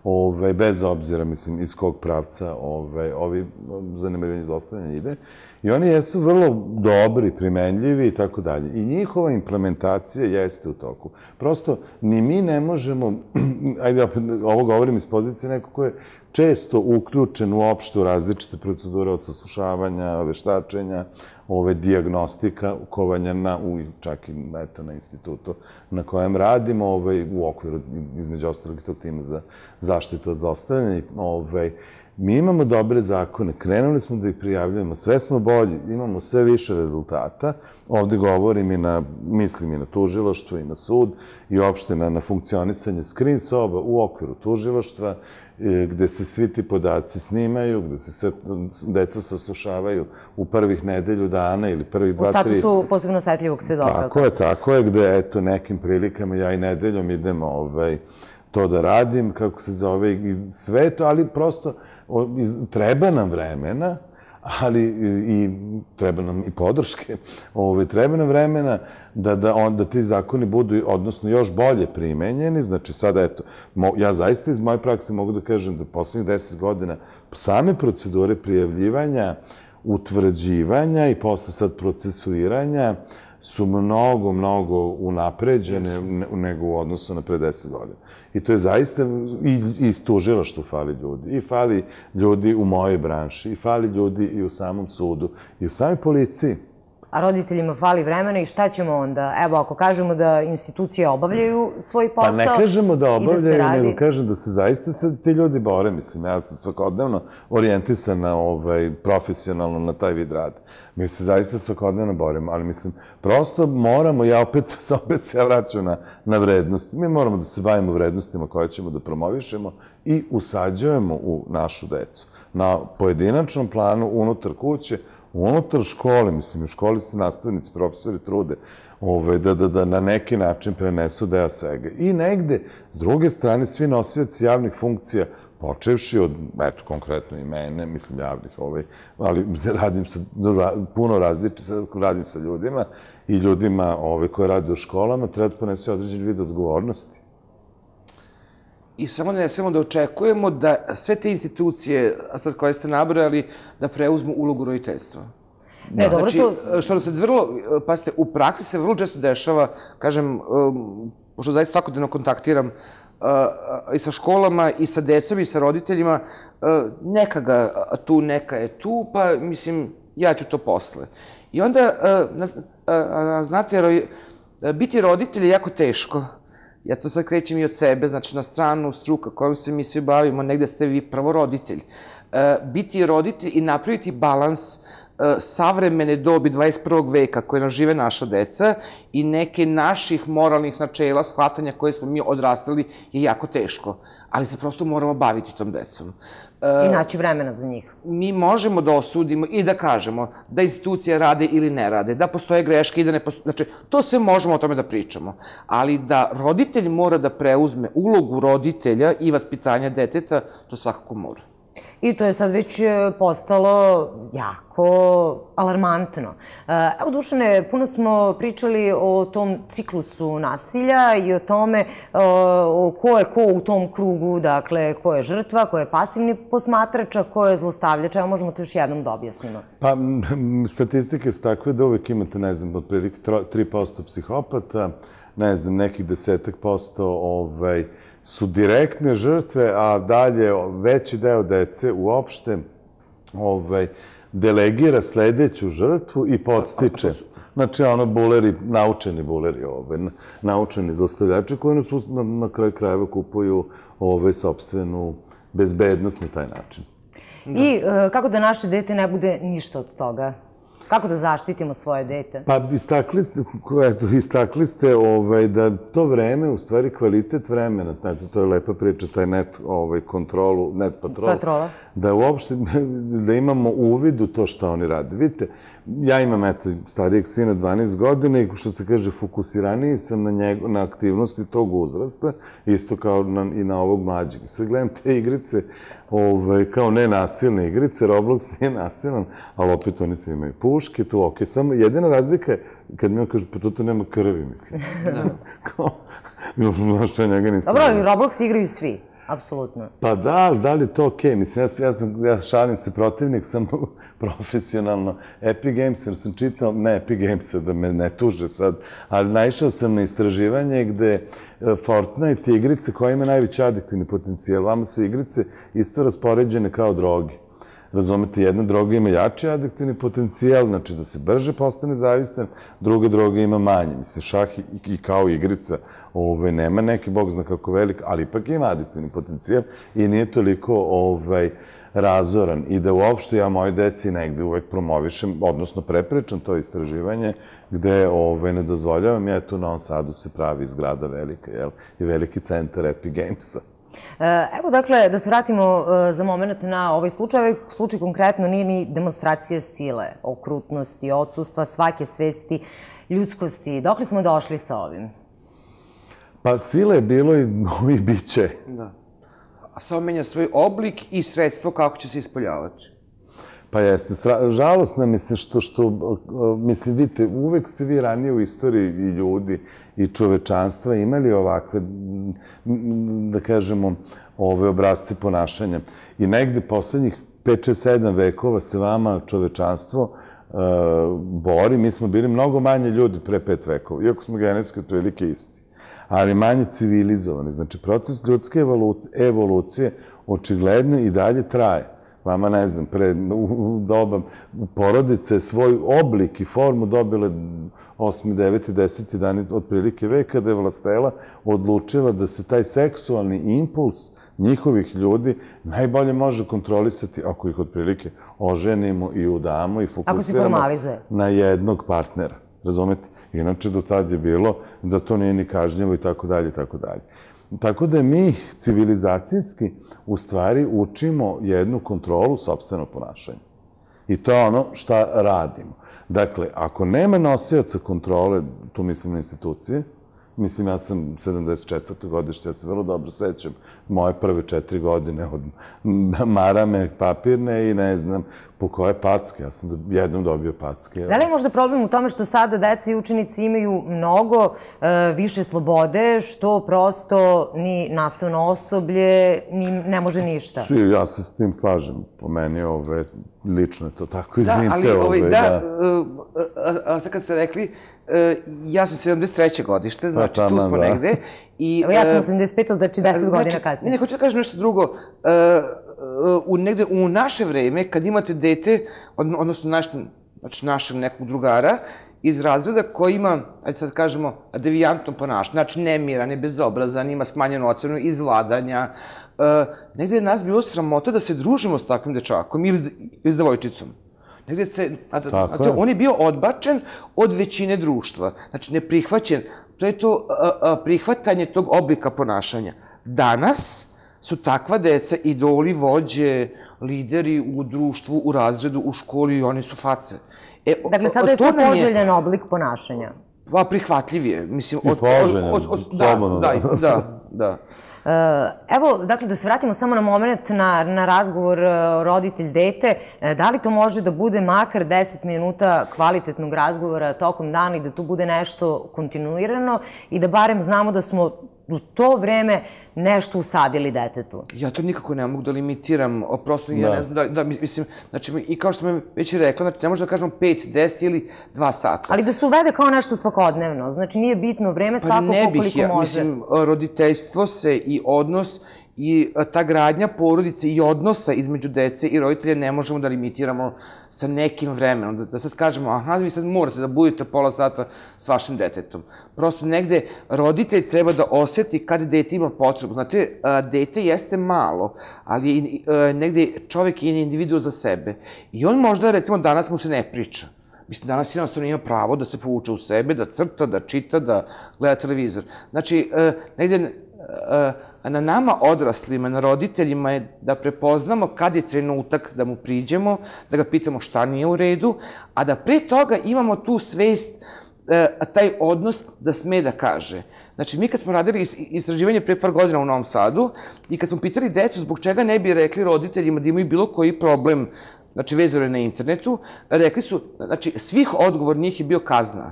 bez obzira, mislim, iz kog pravca ovi zanemarivanje i zlostavljanje ide. I oni jesu vrlo dobri, primenljivi i tako dalje. I njihova implementacija jeste u toku. Prosto, ni mi ne možemo, ajde, ovo govorim iz pozicije neko ko je često uključen uopšte u različite procedure od saslušavanja, veštačenja, dijagnostika, kovanja čak i na institutu na kojem radimo, u okviru, između ostalog, tog tima za zaštitu od zlostavljanja. Mi imamo dobre zakone, krenuli smo da ih prijavljujemo, sve smo bolji, imamo sve više rezultata. Ovde govorim mislim i na tužilaštvo i na sud i uopšte na funkcionisanje screen soba u okviru tužilaštva, gde se svi ti podaci snimaju, gde se sve deca saslušavaju u prvih nedelju dana ili prvih 2-3... U statusu posebno osetljivog svedoka. Tako je, gde, eto, nekim prilikama ja i nedeljom idem to da radim, kako se zove, i sve to, ali prosto treba nam vremena, ali i treba nam i podrške. Treba nam vremena da ti zakoni budu, odnosno, još bolje primenjeni. Znači, sada, eto, ja zaista iz moje prakse mogu da kažem da poslednjih 10 godina same procedure prijavljivanja, utvrđivanja i posle sad procesuiranja su mnogo unapređene nego u odnosu na pre 10 godina. I to je zaista, i iz tužilaštva fali ljudi, i fali ljudi u mojoj branši, i fali ljudi i u samom sudu, i u samoj policiji. A roditeljima fali vremena i šta ćemo onda? Evo, ako kažemo da institucije obavljaju svoj posao i da se radi... Pa ne kažemo da obavljaju, nego kažem da se zaista ti ljudi bore. Mislim, ja sam svakodnevno orijentisan profesionalno na taj vid rada. Mi se zaista svakodnevno borimo, ali mislim, prosto moramo, opet se vraćam na vrednosti. Mi moramo da se bavimo vrednostima koje ćemo da promovišemo i usađujemo u našu decu. Na pojedinačnom planu, unutar kuće, unutar škole, mislim, u školi se nastavnici, profesori trude da na neki način prenesu deo svega. I negde, s druge strane, svi nosioci javnih funkcija, počevši od, eto, konkretno i mene, mislim, javnih, ali radim puno različitih, radim sa ljudima i ljudima koji rade u školama, treba da ponesu određen vid odgovornosti. I samo ne smemo da očekujemo da sve te institucije, sad koje ste nabrojali, da preuzmu ulogu roditeljstva. Ne, dobro, to... Znači, što se vrlo, pazite, u praksi se vrlo često dešava, kažem, pošto zaista svakodnevno kontaktiram i sa školama, i sa decom, i sa roditeljima, neka ga tu, neka je tu, pa mislim, ja ću to posle. I onda, znate, biti roditelj je jako teško. Ja to sad krećem i od sebe, znači na stranu struka kojom se mi svi bavimo, negde ste vi prvo roditelj. Biti roditelj i napraviti balans savremene dobi 21. veka koje nam žive naša deca i neke naših moralnih načela, shvatanja koje smo mi odrastali je jako teško. Ali se prosto moramo baviti tom decom. I naći vremena za njih. Mi možemo da osudimo i da kažemo da institucije rade ili ne rade, da postoje greške i da ne postoje. Znači, to sve možemo o tome da pričamo. Ali da roditelj mora da preuzme ulogu roditelja i vaspitanja deteta, to svakako mora. I to je sad već postalo jako alarmantno. Evo, Dušane, puno smo pričali o tom ciklusu nasilja i o tome ko je ko u tom krugu, dakle, ko je žrtva, ko je pasivni posmatrač, a ko je zlostavljač. Evo, možemo to još jednom da objasnimo. Pa, statistike su takve da uvek imate, ne znam, otprilike 3% psihopata, ne znam, nekih 10% su direktne žrtve, a dalje veći deo dece uopšte delegira sledeću žrtvu i podstiče. Znači, buleri, naučeni buleri, naučeni zlostavljači koji na kraju krajeva kupuju sopstvenu bezbednost na taj način. I kako da naše dete ne bude ništa od toga? Kako da zaštitimo svoje dete? Pa, istakli ste da to vreme, u stvari kvalitet vremena, to je lepa priča, taj net kontrolu, net patrola, da uopšte, da imamo uvid u to što oni rade. Vidite, ja imam, starijeg sina 12 godina i, što se kaže, fokusiraniji sam na aktivnosti tog uzrasta, isto kao i na ovog mlađeg. Sad gledam te igrice, kao nenasilne igrice, Roblox nije nasilan, ali opet oni svi imaju puške, tu ok. Samo jedina razlika je, kad mi on kaže, pa to nema krvi, mislim. Kao, znaš što njega nisam... Dobro, ali Roblox igraju svi, apsolutno. Pa da li je to ok? Mislim, ja šalim se, protivnik sam profesionalno Epic Games, jer sam čitao, ne Epic Gamesa, da me ne tuže sad, ali naišao sam na istraživanje gde Fortnite igrice koja ima najveći adiktivni potencijal. Vama su igrice isto raspoređene kao droge. Razumete, jedna droga ima jači adiktivni potencijal, znači da se brže postane zavistan, druga droga ima manje. Mislim, šah i kao igrica nema neki, bog zna kako velik, ali ipak ima adiktivni potencijal i nije toliko razoran. I da uopšte ja moje deci negde uvek promovišem, odnosno preprečam to istraživanje, gde ne dozvoljavam, ja tu na Novom Sadu se pravi zgrada velika, jel? I veliki centar Epic Gamesa. Evo, dakle, da se vratimo za moment na ovaj slučaj. Ovaj slučaj konkretno nije ni demonstracija sile, okrutnosti, odsustva svake svesti, ljudskosti. Dokle smo došli sa ovim? Pa sile je bilo i bit će. Da. A samo menja svoj oblik i sredstvo kako će se ispoljavati. Pa jeste. Žalostno, mislim, mislim, vidite, uvek ste vi ranije u istoriji i ljudi i čovečanstva imali ovakve, da kažemo, ove obrazce ponašanja. I negde poslednjih 5-6-7 vekova se vama čovečanstvo bori. Mi smo bili mnogo manje ljudi pre 5 vekova, iako smo genetski otprilike isti, ali manje civilizovani. Znači, proces ljudske evolucije očigledno i dalje traje. Vama, ne znam, u doba porodice svoj oblik i formu dobile 8., 9., 10., 11. otprilike vek, kada je vlastela odlučila da se taj seksualni impuls njihovih ljudi najbolje može kontrolisati ako ih otprilike oženimo i udamo i fokusiramo na jednog partnera. Razumete? Inače, do tad je bilo da to nije ni kažnjivo i tako dalje, i tako dalje. Tako da mi civilizacijski u stvari učimo jednu kontrolu sopstvenog ponašanja. I to je ono šta radimo. Dakle, ako nema nosioca kontrole, tu mislim na institucije, mislim, ja sam 74. godište, ja se vrlo dobro sećam moje prve 4 godine od marame papirne i ne znam po koje packe. Ja sam jednom dobio packe. Da li je možda problem u tome što sada deca i učenici imaju mnogo više slobode, što prosto ni nastavno osoblje ne može ništa? Ja se s tim slažem. Po meni lično je to tako, izvinite. Sad kad ste rekli, ja sam 73. godište, znači tu smo negde. Evo ja sam 85. znači 10 godina kasnije. Ne, hoću da kažem nešto drugo. Negde u naše vreme, kad imate dete, odnosno našeg nekog drugara, iz razreda koji ima, ajde sad kažemo, devijantno ponašanje, znači nemiran je, bezobrazan, ima smanjenu ocenu iz vladanja. Negde je nas bilo sramota da se družimo s takvim dečakom ili s devojčicom. On je bio odbačen od većine društva, znači neprihvaćen. To je to prihvatanje tog oblika ponašanja. Danas su takva deca idoli, vođe, lideri u društvu, u razredu, u školi i oni su face. Dakle, sada je to poželjen oblik ponašanja. Pa prihvatljiv je, mislim. I poželjen, slobodno. Da. Evo, dakle, da se vratimo samo na moment na razgovor roditelj-dete. Da li to može da bude makar 10 minuta kvalitetnog razgovora tokom dana i da to bude nešto kontinuirano i da barem znamo da smo u to vreme nešto usadili detetu? Ja to nikako ne mogu da limitiram, prosto ja ne znam da, mislim, znači, i kao što sam već i rekla, znači, ne možemo da kažemo 5, 10 ili 2 sata. Ali da se uvede kao nešto svakodnevno, znači nije bitno vreme, svako koliko može. Mislim, roditeljstvo se i odnos i ta gradnja porodice i odnosa između dece i roditelja ne možemo da limitiramo sa nekim vremenom. Da sad kažemo, aha, vi sad morate da budete pola sata s vašim detetom. Prosto negde roditelj treba da osjeti kad dete ima potrebu. Znate, dete jeste malo, ali negde čovek je individuo za sebe. I on možda, recimo, danas mu se ne priča. Mislim, danas jednostavno ima pravo da se povuče u sebe, da crta, da čita, da gleda televizor. Znači, negde na nama odraslima, na roditeljima je da prepoznamo kad je trenutak da mu priđemo, da ga pitamo šta nije u redu, a da pre toga imamo tu svest, taj odnos da sme da kaže. Znači, mi kad smo radili istraživanje pre par godina u Novom Sadu i kad smo pitali decu zbog čega ne bi rekli roditeljima da imaju bilo koji problem, znači vezano je na internetu, rekli su, znači, svih odgovor njih je bio kazna.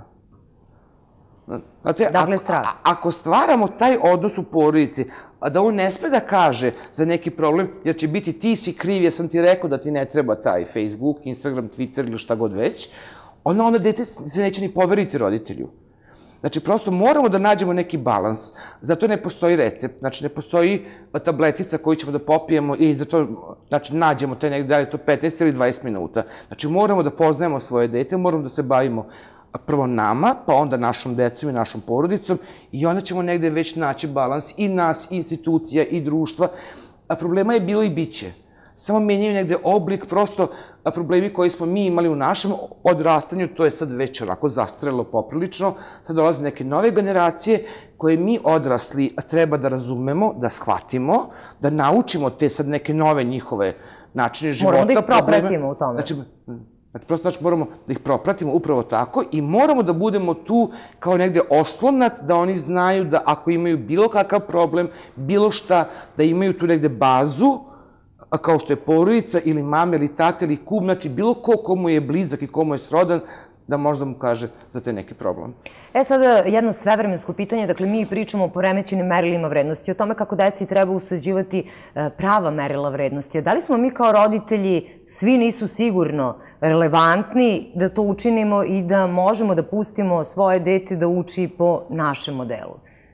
Dakle, strah. Ako stvaramo taj odnos u porodici, a da on ne sme da kaže za neki problem, jer će biti ti si kriv, ja sam ti rekao da ti ne treba taj Facebook, Instagram, Twitter ili šta god već, onda dete se neće ni poveriti roditelju. Znači, prosto moramo da nađemo neki balans, zato ne postoji recept, znači ne postoji tabletica koju ćemo da popijemo i da to, znači, nađemo taj negdje, da li je to 15 ili 20 minuta. Znači, moramo da poznajemo svoje dete, moramo da se bavimo prvo nama, pa onda našom decom i našom porodicom i onda ćemo negde već naći balans i nas, i institucija, i društva. A problema je bilo i biće. Samo menjaju negde oblik, prosto problemi koji smo mi imali u našem odrastanju, to je sad već onako zastarelo poprilično, sad dolaze neke nove generacije koje mi odrasli treba da razumemo, da shvatimo, da naučimo te sad neke nove njihove načine života. Moramo da ih propratimo u tome. Prosto moramo da ih propratimo upravo tako i moramo da budemo tu kao negde oslonac da oni znaju da ako imaju bilo kakav problem, bilo šta, da imaju tu negde bazu, kao što je porodica ili mama ili tata ili kum, znači bilo ko komu je blizak i komu je srodan, da možda mu kaže za te neki problem. Sada jedno svevremensko pitanje, dakle mi pričamo o poremećenim merilima vrednosti, o tome kako deci treba usađivati prava merila vrednosti. Da li smo mi kao roditelji, svi nisu sigurno relevantni da to učinimo i da možemo da pustimo svoje dete da uči po našem modelu?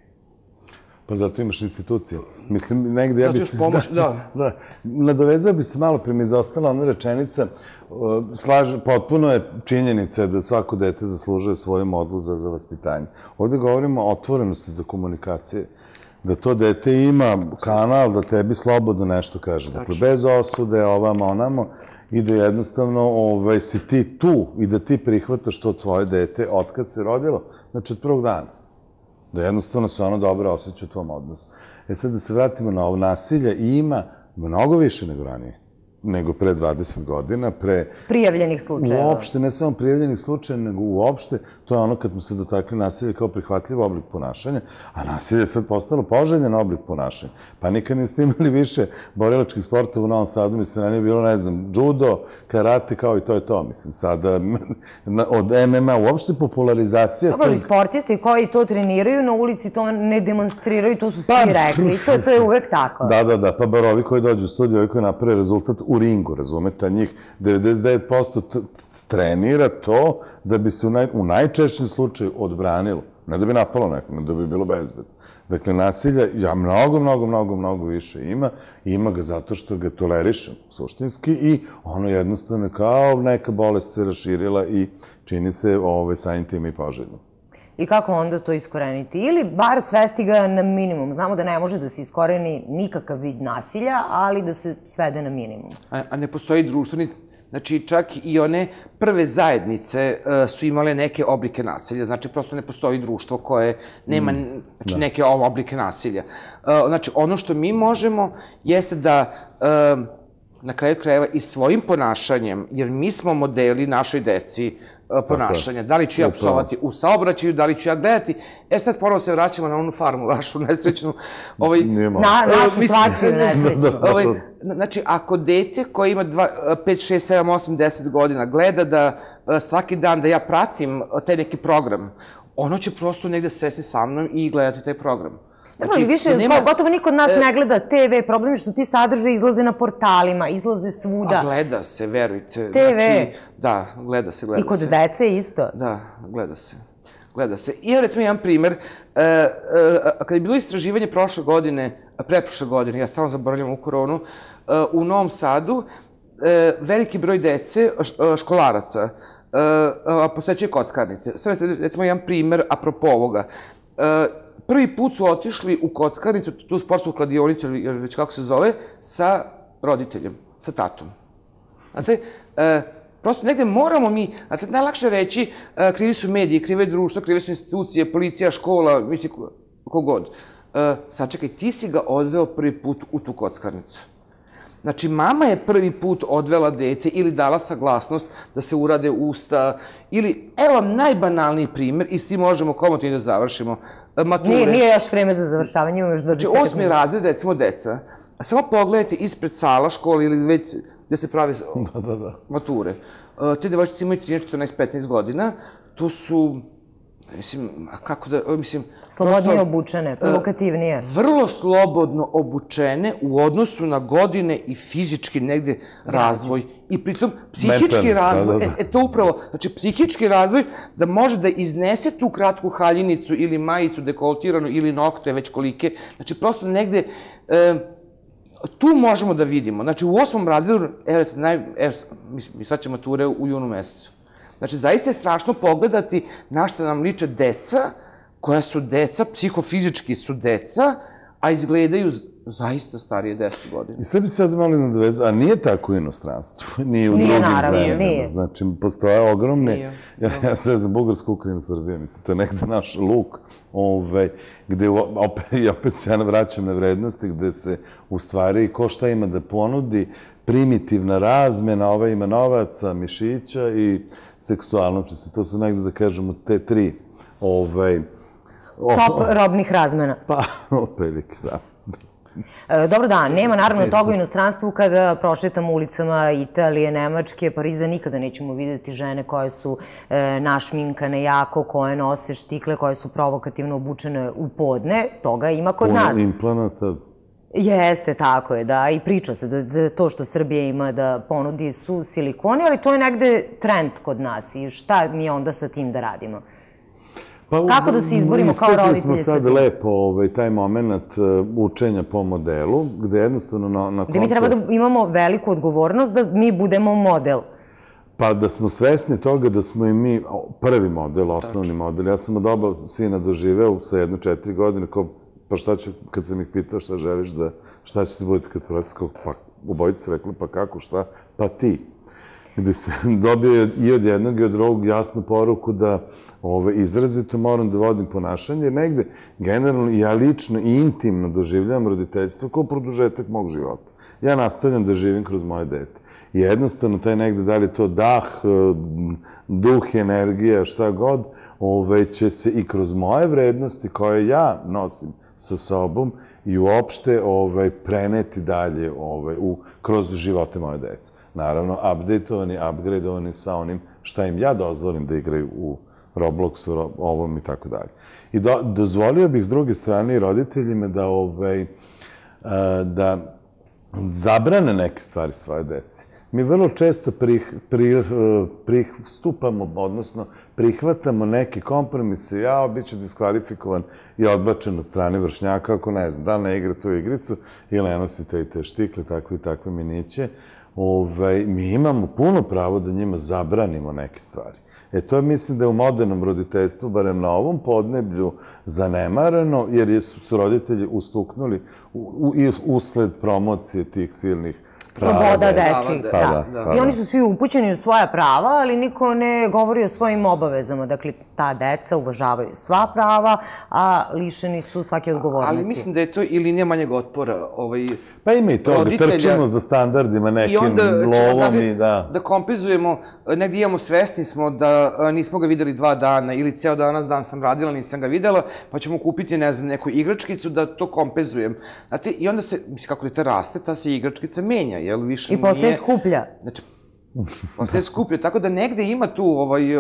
Pa zato imaš institucije. Mislim, negde ja bi se... Da. Nadovezao bi se malo pre mi izostala ona rečenica. Potpuno je činjenica da svako dete zaslužuje svoju modlu za vaspitanje. Ovde govorimo o otvorenosti za komunikacije. Da to dete ima kanal da tebi slobodno nešto kaže. Dakle, bez osude, ovamo, onamo, i da jednostavno si ti tu i da ti prihvataš to tvoje dete otkad se rodilo, znači od prvog dana. Da jednostavno se ono dobro osjeća u tvom odnosu. Sad da se vratimo na ovo nasilje, ima mnogo više nego ranije, nego pre 20 godina, pre... Prijavljenih slučajeva. Uopšte, ne samo prijavljenih slučajeva, nego uopšte, to je ono kad smo se dotakli nasilje kao prihvatljiv oblik ponašanja, a nasilje je sad postalo poželjen oblik ponašanja. Pa nikad niste imali više borilačkih sportova u Novom Sadu, mislim, ranije je bilo, ne znam, judo, karate, kao i to je to, mislim, sada od MMA, uopšte popularizacija... Dobro, sportisti koji to treniraju na ulici, to ne demonstriraju, to su svi rekli, to je uvek tako. Da, pa bar ovi koji dođu u studiju, ovi koji naprave rezultat u ringu, razumete, a njih 99% trenira to da bi se u najčešćem slučaju odbranilo. Ne da bi napalo nekog, da bi bilo bezbedno. Dakle, nasilja, mnogo više ima. Ima ga zato što ga tolerišem, suštinski, i ono jednostavno kao neka bolest se raširila i čini se samim tim i poželjno. I kako onda to iskoreniti? Ili bar svesti ga na minimum. Znamo da ne može da se iskoreni nikakav vid nasilja, ali da se svede na minimum. A ne postoji društveni, znači čak i one prve zajednice su imale neke oblike nasilja. Znači, prosto ne postoji društvo koje nema neke oblike nasilja. Znači, ono što mi možemo jeste da na kraju krajeva i svojim ponašanjem, jer mi smo modeli našoj deci ponašanja. Da li ću ja psovati u saobraćaju, da li ću ja gledati. Sad ponovo se vraćamo na onu farmu, vašu nesrećnu. Našu svačiju nesrećnu. Znači, ako dete koje ima 5, 6, 7, 8, 10 godina gleda da svaki dan da ja pratim taj neki program, ono će prosto negde sesti sa mnom i gledati taj program. Dobro, ali više, gotovo niko od nas ne gleda TV, problem je što ti sadržaje izlaze na portalima, izlaze svuda. A gleda se, verujte. TV. Da, gleda se. I kod dece isto. Da, gleda se. I recimo jedan primer, kada je bilo istraživanje preprošle godine, ja stalno zaboravljam u koronu, u Novom Sadu, veliki broj dece, školaraca, posećuje kockarnice. Sad recimo jedan primer apropo ovoga. Prvi put su otišli u kockarnicu, tu sportsku kladionicu, ili već kako se zove, sa roditeljem, sa tatom. Znate, prosto negde moramo mi, znate, najlakše reći, krivi su mediji, krive društvo, krive su institucije, policija, škola, misli, kogod. Sačekaj, ti si ga odveo prvi put u tu kockarnicu. Znači, mama je prvi put odvela dete ili dala saglasnost da se urade usta, ili, evo vam najbanalniji primer, i s tim možemo komotno i da završimo, mature. Nije još vreme za završavanje, imamo još 20 sekunda. Znači, 8. razred, recimo, deca, samo pogledajte ispred sala škole ili već gde se pravi mature. Te devojčice imaju 13, 14, 15 godina, to su, mislim, kako da, mislim... Slobodnije obučene, provokativnije. Vrlo slobodno obučene u odnosu na godine i fizički negde razvoj. I pritom psihički razvoj, to upravo, znači psihički razvoj da može da iznese tu kratku haljinicu ili majicu dekoltiranu ili nokte već kolike. Znači prosto negde tu možemo da vidimo. Znači u 8. razredu, evo mi sad ćemo mature u junu mesecu. Znači, zaista je strašno pogledati na što nam liče deca, koja su deca, psihofizički su deca, a izgledaju zaista starije 10 godina. I sve bi sad malo nadvezao, a nije tako u inostranstvu, nije u drugim zemljama. Znači, postoje ogromne, ja sve za Bugarsku, Ukrajinu, Srbije, mislim, to je nekde naš luk, gde opet se ja vraćam na vrednosti, gde se u stvari ko šta ima da ponudi, primitivna razmena, ima novaca, mišića i seksualnosti. To su negde, da kažemo, te tri... Top robnih razmena. Pa, prilike, da. Dobro, da, nema naravno toga u inostranstvu kada prošetamo ulicama Italije, Nemačke, Pariza, nikada nećemo vidjeti žene koje su našminkane jako, koje nose štikle, koje su provokativno obučene u podne. Toga ima kod nas. Puno implanata. Jeste, tako je, da. I priča se da to što Srbija ima da ponudi su silikoni, ali to je negde trend kod nas. I šta mi onda sa tim da radimo? Kako da se izborimo kao roditelji sa tim? Istekli smo sad lepo taj moment učenja po modelu, gde jednostavno na konto... Gde mi treba da imamo veliku odgovornost da mi budemo model. Pa da smo svesni toga da smo i mi prvi model, osnovni model. Ja sam od oba sina doživeo sa 1-4 godine, pa šta ću, kad sam ih pitao šta želiš da, šta ćete budete kad porastete, pa obojice se rekli, pa kako, šta, pa ti. Gde se dobio i od jednog i od drugog jasnu poruku da izrazito moram da vodim ponašanje, jer negde generalno ja lično i intimno doživljavam roditeljstvo kao produžetak mog života. Ja nastavljam da živim kroz moje dete. I jednostavno taj negde, da li to dah, duh, energija, šta god, će se i kroz moje vrednosti koje ja nosim sa sobom i uopšte preneti dalje kroz živote moje dece. Naravno, upgradeovani sa onim šta im ja dozvolim da igraju u Robloxu, ovom i tako dalje. I dozvolio bih s druge strane i roditeljima da zabrane neke stvari svoje deci. Mi vrlo često pristupamo, odnosno prihvatamo neke kompromise, bit ću diskvalifikovan i odbačen od strane vršnjaka, ako ne znam, da li ne igra tu igricu ili ne nosi te i te štikle, takve i takve miniće. Mi imamo puno pravo da njima zabranimo neke stvari. To je, mislim, da je u modernom roditeljstvu, barem na ovom podneblju, zanemareno, jer su roditelji ustuknuli usled promocije tih silnih sloboda deci, da. I oni su svi upućeni u svoja prava, ali niko ne govori o svojim obavezama. Dakle, ta deca uvažavaju sva prava, a lišeni su svake odgovornosti. Ali mislim da je to i linija manjeg otpora. Pa ima i to, da trčimo za standardima nekim lovom i da... Da kompenzujemo, negdje imamo, svesni smo da nismo ga videli 2 dana ili ceo dan sam radila, nisam ga videla, pa ćemo kupiti, ne znam, neku igračkicu da to kompenzujem. Znate, i onda se, mislim, kako dete raste, ta se igračkica menja, jel više nije... I postaje skuplja. Znači, postaje skuplja, tako da negde ima tu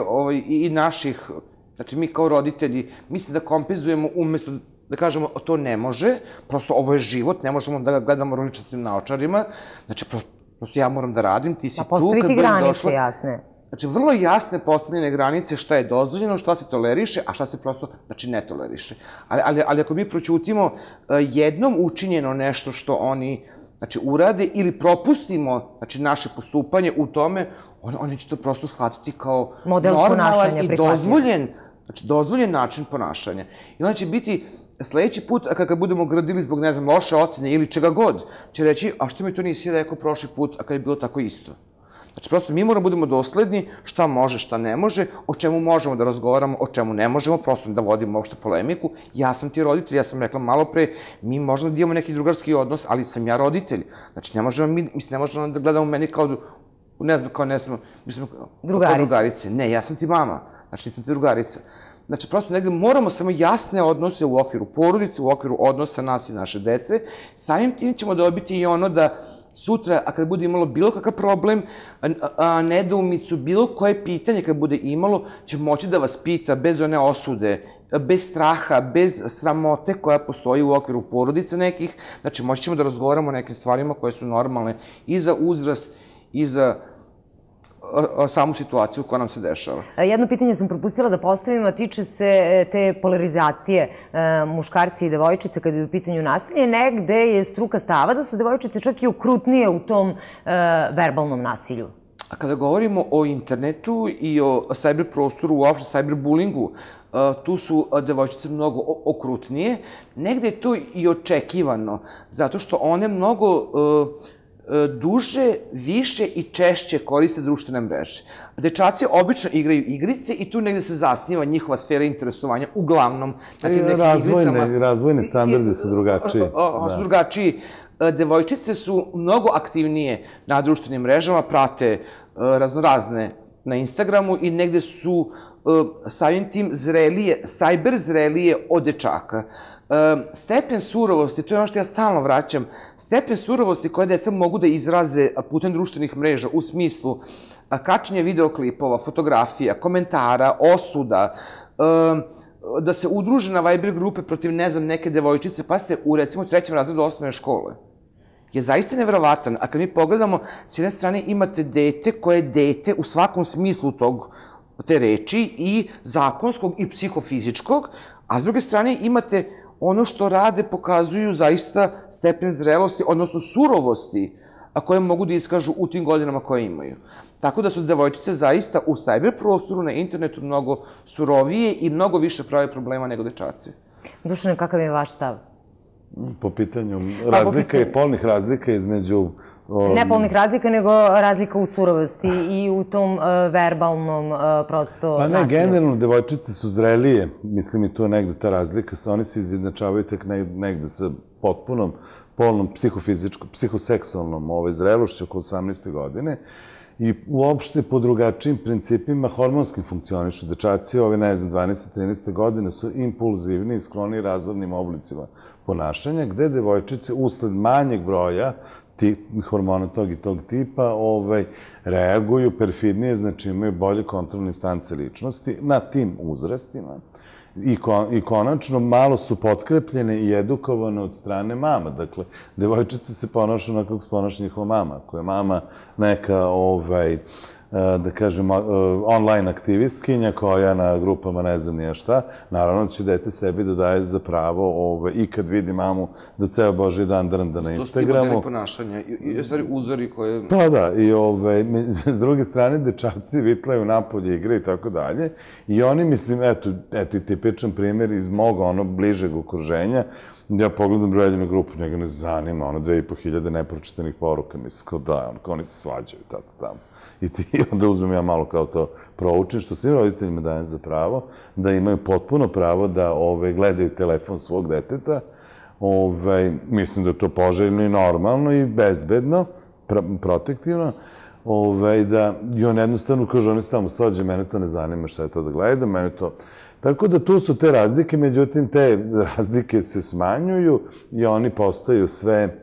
i naših, znači mi kao roditelji, mislim da kompenzujemo umesto da kažemo to ne može, prosto ovo je život, ne možemo da ga gledamo ružičastim naočarima, znači prosto ja moram da radim, ti si tu. Pa postaviti granice jasne. Znači, vrlo jasne postavljene granice šta je dozvoljeno, šta se toleriše, a šta se prosto, znači, ne toleriše. Ali ako mi proćutimo jednom učinjeno nešto što oni, znači, urade ili propustimo, znači, naše postupanje u tome, oni će to prosto shvatiti kao normalan i dozvoljen način ponašanja. I onda će biti sledeći put, kada budemo gradili zbog, ne znam, loše ocene ili čega god, će reći, a što mi to nisi rekao prošli put, a kada je bilo tako isto? Znači, prosto mi moramo budemo dosledni šta može, šta ne može, o čemu možemo da razgovaramo, o čemu ne možemo, prosto da vodimo uopšte polemiku. Ja sam ti roditelj, ja sam rekla malo pre, mi možemo da imamo neki drugarski odnos, ali sam ja roditelj. Znači, ne možemo da gledamo meni kao, ne znam, kao ne smo, mislim, kao drugarice. Ne, ja sam ti mama, znači nisam ti drugarica. Znači, prosto negde moramo samo jasne odnose u okviru porodice, u okviru odnosa nas i naše dece. Samim tim ćemo dobiti i ono da sutra, a kada bude imalo bilo kakav problem, nedoumicu, bilo koje pitanje kada bude imalo, će moći da vas pita bez one osude, bez straha, bez sramote koja postoji u okviru porodice nekih. Znači, moći ćemo da razgovaramo o nekim stvarima koje su normalne i za uzrast, i za samu situaciju koja nam se dešava. Jedno pitanje sam propustila da postavim, a tiče se te polarizacije muškarci i devojčice kada je u pitanju nasilje. Negde je struka stava da su devojčice čak i okrutnije u tom verbalnom nasilju. A kada govorimo o internetu i o cyber prostoru, uopšte cyberbullingu, tu su devojčice mnogo okrutnije. Negde je to i očekivano, zato što one mnogo duže, više i češće koriste društvene mreže. Dečaci obično igraju igrice i tu negde se zasniva njihova sfera interesovanja, uglavnom na tim nekim igricama. Razvojni standardi su drugačiji. Su drugačiji. Devojčice su mnogo aktivnije na društvenim mrežama, prate raznorazne na Instagramu i negde su samim tim zrelije, cyber zrelije od dečaka. Stepen surovosti, to je ono što ja stalno vraćam, stepen surovosti koje deca mogu da izraze putem društvenih mreža u smislu kačenja videoklipova, fotografija, komentara, osuda, da se udruže na Viber grupe protiv, ne znam, neke devojčice, pa ste u, recimo, 3. razredu osnovne škole, je zaista nevjerovatan. A kad mi pogledamo, s jedne strane imate dete koje je dete u svakom smislu te reči, i zakonskog i psihofizičkog, a s druge strane imate ono što rade, pokazuju zaista stepen zrelosti, odnosno surovosti, a koje mogu da iskažu u tim godinama koje imaju. Tako da su devojčice zaista u cyber prostoru, na internetu, mnogo surovije i mnogo više prave problema nego dečaci. Dušane, kakav je vaš stav? Po pitanju razlika i polnih razlika između... Ne polnih razlika, nego razlika u surovosti i u tom verbalnom prosto nasilju. Pa ne, generalno, devojčice su zrelije, mislim i tu je negde ta razlika, oni se izjednačavaju tek negde sa potpunom polnom psihoseksualnom zrelošću oko 18. godine i uopšte po drugačijim principima hormonskim funkcionišu. Dečaci, ne znam, 12-13. godine su impulzivni i skloni razvodnim oblicima ponašanja, gde devojčice usled manjeg broja hormona tog i tog tipa reaguju perfidnije, znači imaju bolje kontrolne instance ličnosti na tim uzrastima I konačno malo su potkrepljene i edukovane od strane mama. Dakle, devojčice se ponaša onako kako se ponaša njihova mama. Ako je mama neka, da kažem, online aktivistkinja koja na grupama ne znam nije šta, naravno će dete sebi da daje za pravo i kad vidi mamu da ceo Božji dan drnda na Instagramu. To su ti modeli ponašanja i stvari uzori koje... Da, i s druge strane dečaci vitlaju napolje igre i tako dalje i oni, mislim, eto i tipičan primjer iz moga bližeg okruženja, ja pogledam brojljenu grupu, njega ne zanima, 2500 nepročitanih poruka, mislim, kao da, oni se svađaju, tamo. I onda uzmem ja malo kao to proučim, što svim roditeljima dajem za pravo, da imaju potpuno pravo da gledaju telefon svog deteta. Mislim da je to poželjno i normalno i bezbedno, protektivno. I on jednostavno kaže, oni se tamo svađaju, mene to ne zanima šta je to da gledam, mene to... Tako da tu su te razlike, međutim te razlike se smanjuju i oni postaju sve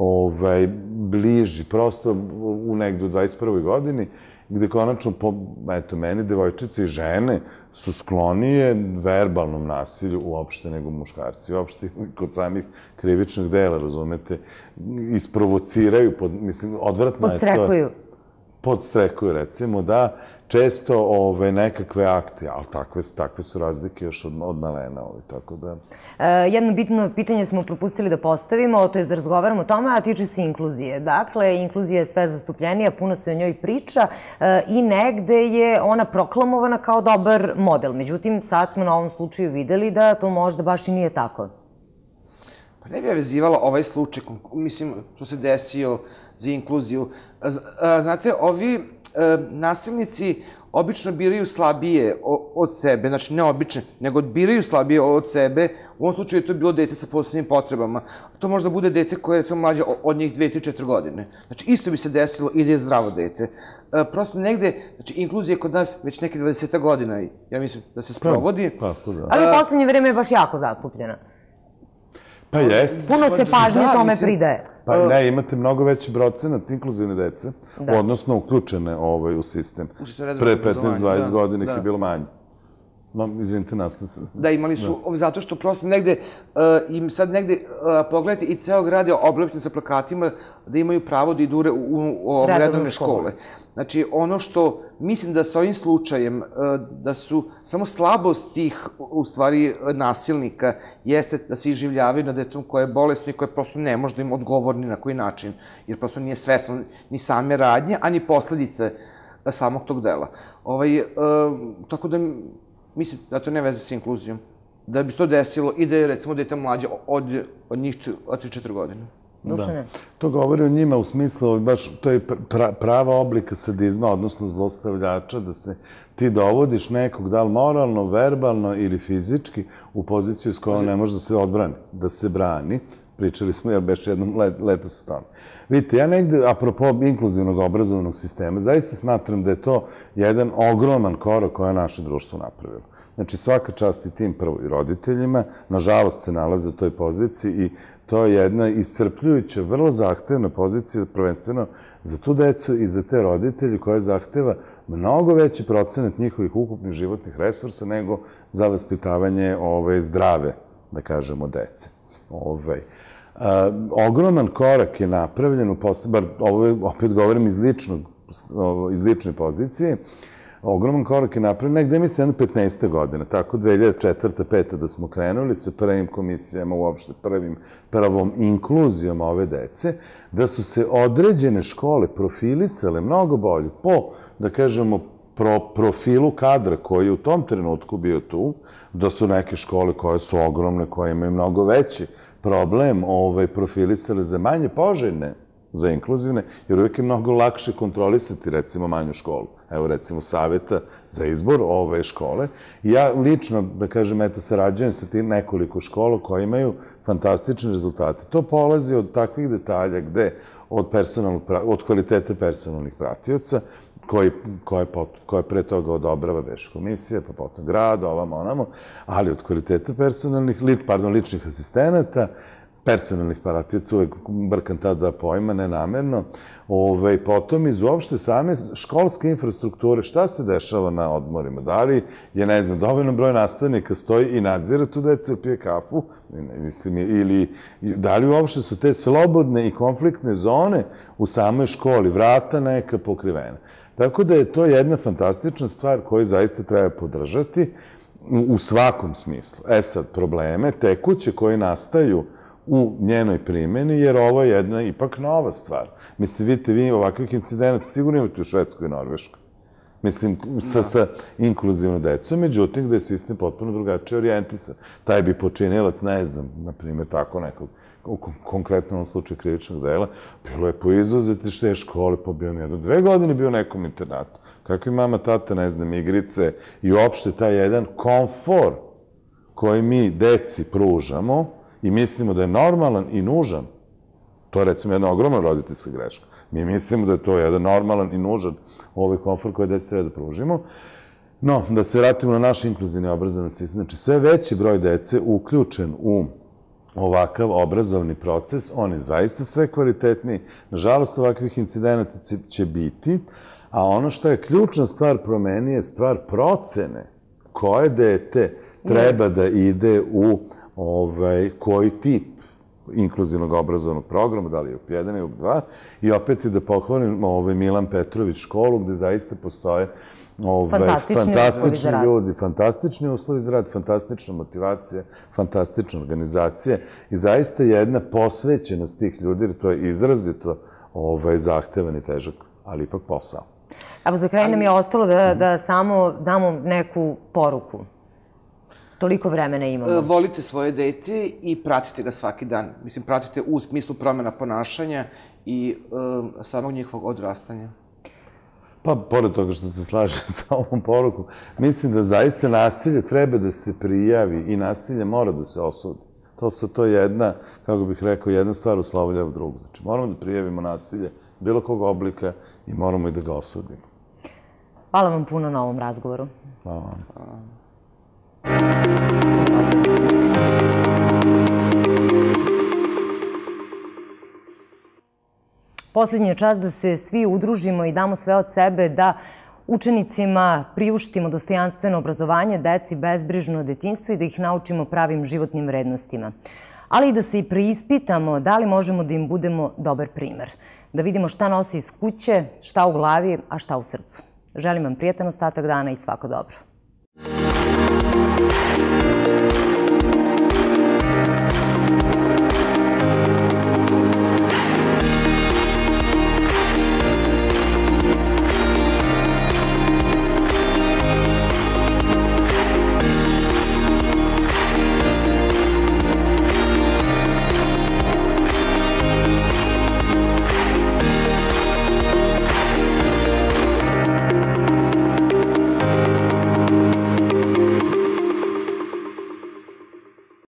bliži, prosto u negdje u 21. godini, gde konačno, eto, meni, devojčice i žene su sklonije verbalnom nasilju uopšte nego muškarci. Uopšte kod samih krivičnih dela, razumete, isprovociraju, mislim, odvratno je to... Podstrekuju. Podstrekuju, recimo, da, često nekakve akte, ali takve su razlike još od malena, tako da... Jedno bitno pitanje smo propustili da postavimo, to je da razgovaramo o tome, a tiče se inkluzije. Dakle, inkluzija je sve zastupljenija, puno se o njoj priča i negde je ona proklamovana kao dobar model. Međutim, sad smo na ovom slučaju videli da to možda baš i nije tako. Pa ne bi ja vezivala ovaj slučaj, mislim, što se desio za inkluziju. Znate, ovi nasilnici obično biraju slabije od sebe, znači ne obično, nego biraju slabije od sebe. U ovom slučaju je to bilo dete sa posebnim potrebama. To možda bude dete koje je recimo mlađe od njih 2-3-4 godine. Znači, isto bi se desilo i da je zdravo dete. Prosto negde, znači, inkluzija je kod nas već neke 20 godina, ja mislim, da se sprovodi. Ali u poslednje vreme je baš jako zastupljena. Pa jes. Puno se pažnje tome pridaje. Pa ne, imate mnogo veći procenat inkluzivne dece, odnosno uključene u sistem. Pre 15-20 godina ih je bilo manje. Izvinite, nastavite. Da, imali su, zato što prosto negde, im sad negde, pogledajte, i ceo grad je oblepten sa plakatima da imaju pravo da idu u redovne škole. Znači, ono što mislim da sa ovim slučajem, da su samo slabost tih, u stvari, nasilnika, jeste da se iživljavaju na detom koje je bolesno i koje prosto ne može da im odgovori na koji način, jer prosto nije svesno ni same radnje, a ni posledice samog tog dela. Tako da, mislim da to ne veze sa inkluzijom. Da bi se to desilo i da je, recimo, dete mlađe od njih 3-4 godine. Dušane. To govori o njima u smislu, baš, to je prava oblika sadizma, odnosno zlostavljača, da se ti dovodiš nekog, da li moralno, verbalno ili fizički, u poziciju s kojom ne može da se odbrani, da se brani. Pričali smo, jer beš jednom leto sa tome. Vidite, ja negde, apropo inkluzivnog obrazovnog sistema, zaista smatram da je to jedan ogroman korak koje je naše društvo napravilo. Znači, svaka čast i tim prvo i roditeljima, nažalost se nalaze u toj poziciji i to je jedna iscrpljujuća, vrlo zahtevna pozicija, prvenstveno za tu decu i za te roditelje koja zahteva mnogo veći procenat njihovih ukupnih životnih resursa nego za vaspitavanje zdrave, da kažemo, dece. Ogroman korak je napravljen, bar opet govorim iz lične pozicije, ogroman korak je napravljen negde mi se 15. godina, tako 2004. 5. da smo krenuli sa prvim komisijama, uopšte prvom inkluzijom ove dece, da su se određene škole profilisale mnogo bolje po, da kažemo, profilu kadra koji je u tom trenutku bio tu, da su neke škole koje su ogromne, koje imaju mnogo veći problem profilisale za manje poželjne, za inkluzivne, jer uvijek je mnogo lakše kontrolisati, recimo, manju školu. Evo, recimo, savjeta za izbor ove škole. Ja lično, da kažem, eto, sarađujem sa tim nekoliko škola koje imaju fantastične rezultate. To polazi od takvih detalja gde od kvalitete personalnih pratioca, koje pre toga odobrava veš komisija, pa potom grad, ovamo, onamo, ali od kvaliteta ličnih asistenata, personalnih pratioca, uvek brkam ta dva pojma, nenamerno. Potom iz uopšte same školske infrastrukture, šta se dešava na odmorima? Da li je, ne znam, dovoljno broj nastavnika stoji i nadzira tu decu, pije kafu, ili da li uopšte su te slobodne i konfliktne zone u samoj školi, vrata neka pokrivena. Tako da je to jedna fantastična stvar koju zaista treba podržati u svakom smislu. Sad, probleme tekuće koje nastaju u njenoj primjeni, jer ovo je jedna ipak nova stvar. Mislim, vidite, vi ovakvih incidenata sigurno imate u Švedskoj i Norveškoj. Mislim, sa inkluzivnom decom, međutim, gde je sistem potpuno drugačije orijentisan. Taj bi počinilac, ne znam, na primjer, tako nekog, konkretno u ovom slučaju krivičnog dela, bilo je po izuzeti te škole, pa bio jedno 2 godine bio u nekom internatu. Kakvi mama, tata, ne znam, igrice i uopšte taj jedan komfor koji mi deci pružamo i mislimo da je normalan i nužan, to je recimo jedna ogromna roditeljska greška. Mi mislimo da je to jedan normalan i nužan komfor koji deci treba da pružimo. No, da se vratimo na naš inkluzivni obrazovni sistem, znači sve veći broj dece uključen u ovakav obrazovni proces, on je zaista sve kvalitetniji. Nažalost, ovakvih incidenata će biti, a ono što je ključna stvar promeni je stvar procene koje dete treba da ide u koji tip inkluzivnog obrazovnog programa, da li je UP1 ili UP2, i opet je da pohvalim Milan Petrović školu gde zaista postoje fantastični ljudi, fantastični uslovi za rad, fantastična motivacija, fantastična organizacija i zaista jedna posvećenost tih ljudi, jer to je izrazito zahtevan i težak, ali ipak posao. Evo, za kraj nam je ostalo da samo damo neku poruku. Toliko vremena imamo. Volite svoje dete i pratite ga svaki dan. Mislim, pratite u smislu promjena ponašanja i samog njihovog odrastanja. Pa, pored toga što se slaže sa ovom porukom, mislim da zaista nasilje treba da se prijavi i nasilje mora da se osudi. To je jedna, kako bih rekao, jedna stvar uslovljava drugu. Znači, moramo da prijavimo nasilje bilo kog oblika i moramo i da ga osudimo. Hvala vam puno na ovom razgovoru. Hvala vam. Poslednji je čas da se svi udružimo i damo sve od sebe da učenicima priuštimo dostojanstveno obrazovanje, deci bezbrižno detinjstvo i da ih naučimo pravim životnim vrednostima. Ali i da se i preispitamo da li možemo da im budemo dobar primer. Da vidimo šta nosi iz kuće, šta u glavi, a šta u srcu. Želim vam prijatan ostatak dana i svako dobro.